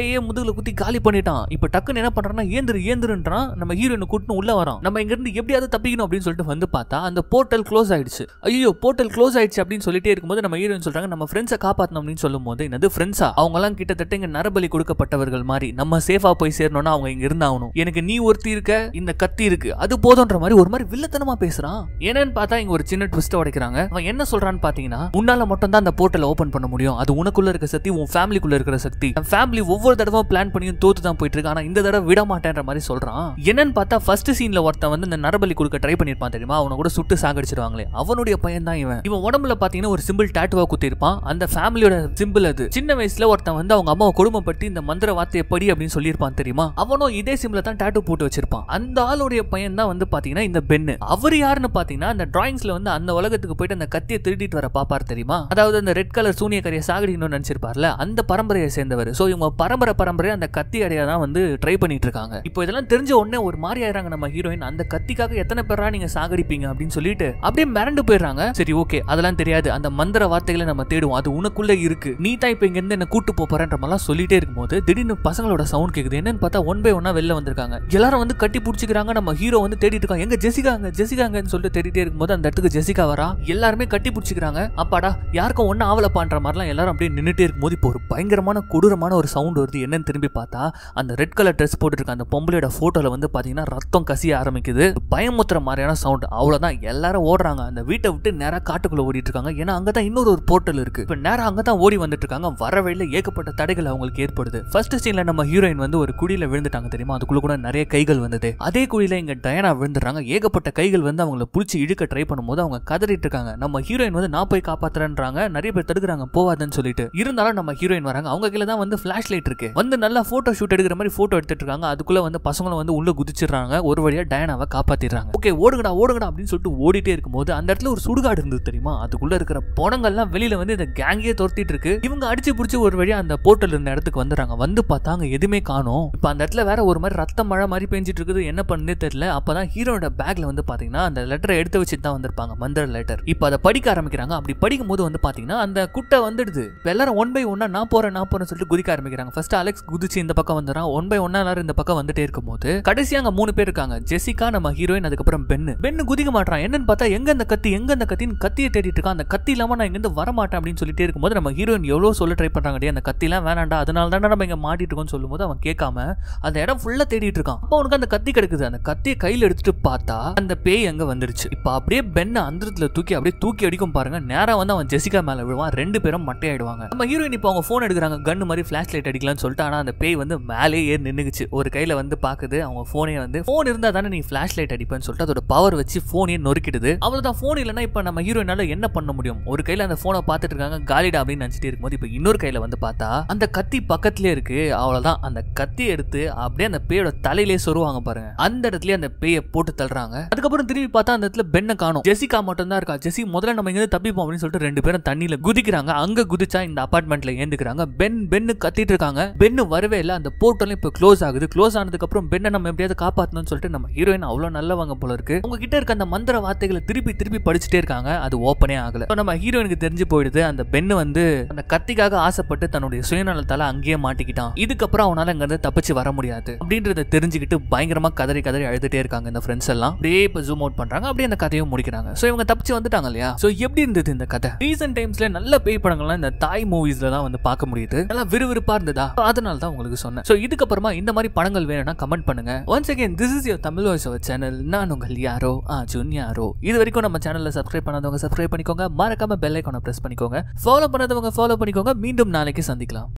கத்தியே முதுகுல குத்தி காலி பண்ணிட்டான். இப்ப டக்குன்னு என்ன பண்றான்னா ஏந்துருன்றான். நம்ம ஹீரோயினை கூட்டிட்டு உள்ள வரோம். நம்ம இங்க இருந்து எப்படியாவது தப்பிக்கணும் அப்படின்னு சொல்லிட்டு வந்து பார்த்தா அந்த போர்ட்டல் க்ளோஸ் ஆயிடுச்சு. ஐயோ போர்ட்டல் க்ளோஸ் ஆயிடுச்சு அப்படின்னு சொல்லிட்டே இருக்கும்போது நம்ம ஹீரோயின் சொல்றாங்க நம்ம ஃப்ரெண்ட்ஸை காப்பாற்றணும் அப்படின்னு சொல்லும் போது என்னது ஃப்ரெண்ட்ஸா, அவங்க எல்லாம் கிட்டத்தட்ட இங்க நரபலி கொடுக்கப்பட்டவர்கள் மாதிரி, நம்ம சேஃபா போய் சேரணும்னா அவங்க இங்க இருந்தாகணும். எனக்கு நீ ஒருத்தி இருக்க, இந்த கத்தி இருக்கு, அது போதுன்ற மாதிரி ஒரு மாதிரி வில்லத்தனமா பேசுறான். என்னன்னு பார்த்தா இங்க ஒரு சின்ன ட்விஸ்ட் உடைக்கிறாங்க. அவன் என்ன சொல்றான்னு பாத்தீங்கன்னா உன்னால மட்டும் தான் அந்த போர்ட்டல் ஓபன் பண்ண முடியும். அது உனக்குள்ள இருக்க சக்தி, உன் ஃபேமிலிக்குள்ள இருக்கிற சக்தி. ஃபேமிலி ஒவ்வொரு தடவை பிளான் பண்ணியும் தோத்து தான் போயிட்டு இருக்கு. ஆனா இந்த தடவை விட மாட்டேன்ற மாதிரி சொல்றான். என்னன்னு பார்த்தா ஃபர்ஸ்ட் சீன்ல ஒருத்தன் வந்து இந்த நரபலி கொடுக்க ட்ரை பண்ணிருப்பான் தெரியுமா, அவனை கூட சுட்டு சாகடிச்சிருவாங்களே, அவனுடைய பையன் தான் இவன். இவன் உடம்புல பாத்தீங்கன்னா ஒரு சிம்பிள் டாட்டுவா குத்தி இருப்பான். அந்த ஃபேமிலியோட சிம்பிள் அது. சின்ன வயசுல ஒருத்தன் வந்து அவங்க அம்மாவை கொடுமைப்பட்டு இந்த மந்திர வார்த்தையை படி அப்படின்னு சொல்லியிருப்பான் தெரியுமா, அவனும் இதே சிம்பிள தான் டாட்டு போட்டு வச்சிருப்பான். அந்த ஆளுடைய பையன் தான் வந்து பாத்தீங்கன்னா இந்த பென்னு. அவர் யாருன்னு பாத்தீங்கன்னா அந்த டிராயிங்ஸ்ல வந்து அந்த உலகத்துக்கு போயிட்டு அந்த கத்தியை திருடிட்டு வர பாப்பார் தெரியுமா, அதாவது அந்த ரெட் கலர் சூனியக்காரியை சாகடிக்கணும்னு நினைச்சிருப்பார்ல, அந்த பரம்பரையை சேர்ந்தவர். சோ இவங்க பரம்பரை அந்த கத்தி அடைய தான் வந்து ட்ரை பண்ணிட்டு இருக்காங்க. இப்போ இதெல்லாம் தெரிஞ்ச உடனே ஒரு மாதிரி ஆயிராங்க நம்ம ஹீரோயின். அந்த கத்திக்காக எத்தனை பேரா நீங்க சாகடிப்பீங்க அப்படின்னு சொல்லிட்டு அப்படியே மிரண்டு போயிடுறாங்க. சரி ஓகே அதெல்லாம் தெரியாது, அந்த மந்திர வார்த்தைகளை நம்ம தேடுவோம், அது உனக்குள்ள இருக்கு, நீ தான் இப்ப இங்க இருந்து என்ன கூட்டு போறன்ற மாதிரி சொல்லிட்டே இருக்கும்போது திடீர்னு பசங்களோட சவுண்ட் கேக்குது. என்னன்னு பார்த்தா ஒன் பை ஒன்னா வெளில வந்திருக்காங்க. எல்லாரும் வந்து கட்டி பிடிச்சிக்கிறாங்க. நம்ம ஹீரோ வந்து தேடிட்டு இருக்காங்க, எங்க ஜெசிகாங்கன்னு சொல்லிட்டு தேடிட்டே இருக்கும்போது அந்த இடத்துக்கு ஜெசிகா வரா. எல்லாருமே கட்டி பிடிச்சிக்கிறாங்க. அப்பாடா யாருக்கும் ஒன்னும் ஆவலப்பான்ற மாதிரிலாம் எல்லாரும் அப்படியே நின்னுட்டே இருக்கும்போது இப்போ ஒரு பயங்கரமான கொடூரமான ஒரு சவுண்ட் வருது. என்னன்னு திரும்பி பார்த்தா அந்த ரெட் கலர் ட்ரெஸ் போட்டுருக்க அந்த பொம்பளையோட போட்டோல வந்து பாத்தீங்கன்னா ரத்தம் கசிய ஆரம்பிக்குது. பயமுத்துற மாதிரியான சவுண்ட். அவ்வளவுதான், எல்லாரும் ஓடுறாங்க. அந்த வீட்டை விட்டு நேரா காட்டுக்குள்ள ஓடிட்டு இருக்காங்க. ஏன்னா அங்கதான் இன்னொரு ஒரு போர்ட்டல் இருக்கு. இப்ப நேரா அங்கதான் ஓடி வந்துட்டு இருக்காங்க. வர வழியில ஏகப்பட்ட தடைகள் அவங்களுக்கு ஏற்படுது. ஃபர்ஸ்ட் சீன்ல நம்ம ஹீரோயின் வந்து ஒரு குழியில விழுந்துட்டாங்க தெரியுமா, அதுக்குள்ள கூட நிறைய கைகள் வந்தது. அதே குழியில இங்க டயனா விழுந்துறாங்க. ஏகப்பட்ட கைகள் வந்து அவங்கள புடிச்சு இழுக்க ட்ரை பண்ணும்போது அவங்க கதறிட்டு இருக்காங்க. நம்ம ஹீரோயின் வந்து நான் போய் காப்பாத்துறேன்றாங்க. நிறைய பேர் தடுக்கிறாங்க போவாதுன்னு சொல்லிட்டு. இருந்தாலும் நம்ம ஹீரோயின் வராங்க. அவங்க கையில தான் வந்து ஃபிளாஷ் லைட் இருக்கு. வந்து நல்லா போட்டோ ஷூட் எடுக்கிற மாதிரி போட்டோ எடுத்துட்டு இருக்காங்க. அதுக்குள்ள வந்து பசங்களும் வந்து உள்ள குதிச்சிடுறாங்க. ஒரு வழியா டயனாவை காப்பாத்திடுறாங்க. ஓகே ஓடுங்கடா அப்படின்னு சொல்லிட்டு ஓடிட்டே இருக்கும்போது அந்த இடத்துல ஒரு சுடுகாடு இருந்தது தெரியுமா, அதுக்குள்ள இருக்கிற பணங்கள்லாம் வெளியில வந்து இந்த கேங்கே துரத்திட்டு இருக்கு. இவங்க அடிச்சு பிடிச்சி ஒரு வழியா அந்த போர்ட்டல் இருந்த இடத்துக்கு வந்துறாங்க. வந்து பார்த்தாங்க எதுவுமே காணோம். இப்ப அந்த இடத்துல வேற ஒரு மாதிரி ரத்த மழை மாதிரி பெஞ்சிட்டு இருக்குது. என்ன பண்ணே தெரியல. அப்பதான் ஹீரோட பேக்ல வந்து பாத்தீங்கன்னா அந்த லெட்டரை எடுத்து வச்சுட்டு தான் வந்திருப்பாங்க, மந்திர லெட்டர். இப்ப அதை படிக்க ஆரம்பிக்கிறாங்க. அப்படி படிக்கும் போது வந்து பாத்தீங்கன்னா அந்த குட்டை வந்துடுது. எல்லாரும் ஒன் பை ஒன்னா நான் போறேன் சொல்லிட்டு குதிக்க ஆரம்பிக்கிறாங்க. ஃபர்ஸ்ட் அலெக்ஸ் குதிச்சு இந்த பக்கம் வந்துறான். ஒன் பை ஒன்னா எல்லாரும் இந்த பக்கம் வந்துட்டே இருக்கும்போது கடைசியா அங்க 3 பேர் இருக்காங்க. ஜெசிகா, நம்ம ஹீரோயின், அதுக்கப்புறம் பென்னு குதிக்க மாட்டான். என்னன்னு பார்த்தா எங்க அந்த கத்தின்னு கத்தியை தேடிட்டு இருக்கான். அந்த கத்தி இல்லாம நான் இங்க இருந்து வர மாட்டேன் அப்படின்னு சொல்லிட்டே இருக்கும்போது நம்ம ஹீரோயின் எவ்வளவு சொல்ல ட்ரை பண்றாங்க, அந்த கத்தி எல்லாம் வேணாண்டா, அதனால தான் நம்ம இங்க மாட்டிட்டு இருக்கோம்னு சொல்லும்போது அவன் கேட்காம அந்த இடம் ஃபுல்லா தேடிட்டு இருக்கான். அப்ப அவனுக்கு அந்த கத்தி கிடைக்குது. அந்த கத்தியை கையில எடுத்துட்டு பார்த்தா அந்த பேய் அங்க வந்துருச்சு. இப்ப அப்படியே பென்ன அந்தரத்துல தூக்கி அடிக்கும் பாருங்க. நேரா வந்து அவன் ஜெசிகா மேல விழுவான். 2 பேரும் மட்டையாயிடுவாங்க. நம்ம ஹீரோயின் இப்ப அவங்க போன் எடுக்கிறாங்க, கன்னு மாதிரி ஃபிளாஷ் லைட் அடிக்கலாம்னு சொல்லிட்டு. ஆனா அந்த பேய் வந்து மேலே ஏறி நின்னுச்சு. ஒரு கையில வந்து பாக்குது. அவங்க போனே வந்து போன் இருந்தா தானே நீ ஃபிளாஷ் லைட் அடிப்பேன்னு சொல்லிட்டு அதோட பவர் வச்சு போனே நொறுக்கிடுது. அவ்வளவுதான். போன் இல்லைன்னா இப்ப நம்ம ஹீரோயினால என்ன பண்ண முடியும்? ஒரு கையில அந்த போனை பார்த்துட்டு இருக்காங்க, காலிடா அப்படின்னு நினைச்சிட்டு இருக்கும்போது இப்ப இன்னொரு கையில வந்து பார்த்தா அந்த கத்தி பக்கத்திலே இருக்கு. அவ்வளவுதான், அந்த கத்தி எடுத்து அப்படியே அந்த பேயோட தலையிலே சொருவாங்க பாருங்க. அந்த இடத்துல அந்த பேயை போட்டு தள்ளுறாங்க. அதுக்கப்புறம் திரும்பி பார்த்தா அந்த இடத்துல பென்னை காணோம். ஜெசிகா மட்டும் தான் இருக்கா. ஜெசி முதல்ல நம்ம இங்க தப்பிப்போம் அப்படின்னு சொல்லிட்டு 2 பேரும் தண்ணியில குதிக்கிறாங்க. அங்க குதிச்சா இந்த அபார்ட்மெண்ட்ல ஏந்துக்கிறாங்க. பென்னு கத்திட்டு இருக்காங்க. பென்னு வரவே இல்லை. அந்த போர்ட்டலும் இப்ப க்ளோஸ் ஆகுது. க்ளோஸ் ஆனதுக்கு அப்புறம் பென்னை நம்ம எப்படியாவது காப்பாத்தணும்னு சொல்லிட்டு நம்ம ஹீரோயின் அவ்வளவு நல்லவங்க போல இருக்கு. அவங்க கிட்ட இருக்க அந்த மந்திர வார்த்தைகளை திருப்பி படிச்சுட்டே இருக்காங்க. அது ஓப்பனே ஆகல. நம்ம ஹீரோயினுக்கு தெரிஞ்சு போயிடுது. அந்த பென்னு வந்து அந்த கத்திக்காக ஆசைப்பட்டு தன்னுடைய சுயநலத்தால அங்கேயே மாட்டிக்கிட்டான். இதுக்கப்புறம் அவனால அங்க இருந்து தப்பிச்சு வர முடியாது அப்படின்றத தெரிஞ்சுக்கிட்டு பயங்கரமா கதறி அழுதுட்டே இருக்காங்க இந்த ஃப்ரெண்ட்ஸ் எல்லாம். அப்படியே இப்ப ஜூம் அவுட் பண்றாங்க. அப்படியே அந்த கதையும் முடிக்கிறாங்க. சோ இவங்க தப்பிச்சு வந்துட்டாங்க இல்லையா? சோ எப்படி இருந்தது இந்த கதை? ரீசன்ட் டைம்ஸ்ல நல்ல பேய் படங்கள்லாம் இந்த தாய் மூவிஸ்ல தான் வந்து பார்க்க முடியுது. நல்லா விறுவிறுப்பா இருந்ததா, அதனால தான் உங்களுக்கு சொன்னேன். சோ இதுக்கப்புறமா இந்த மாதிரி படங்கள் வேணும்னா கமெண்ட் பண்ணுங்க. Once again this is your Tamil voice over channel. நான் உங்கள் யாரோ அர்ஜுன் யாரோ. இது வரைக்கும் நம்ம சேனல்ல சப்ஸ்கிரைப் பண்ணாதவங்க சப்ஸ்கிரைப் பண்ணிக்கோங்க. மறக்காம பெல் ஐகானை பிரஸ் பண்ணிக்கோங்க. ஃபாலோ பண்ணாதவங்க ஃபாலோ பண்ணிக்கோங்க. மீண்டும் நாளைக்கு சந்திக்கலாம்.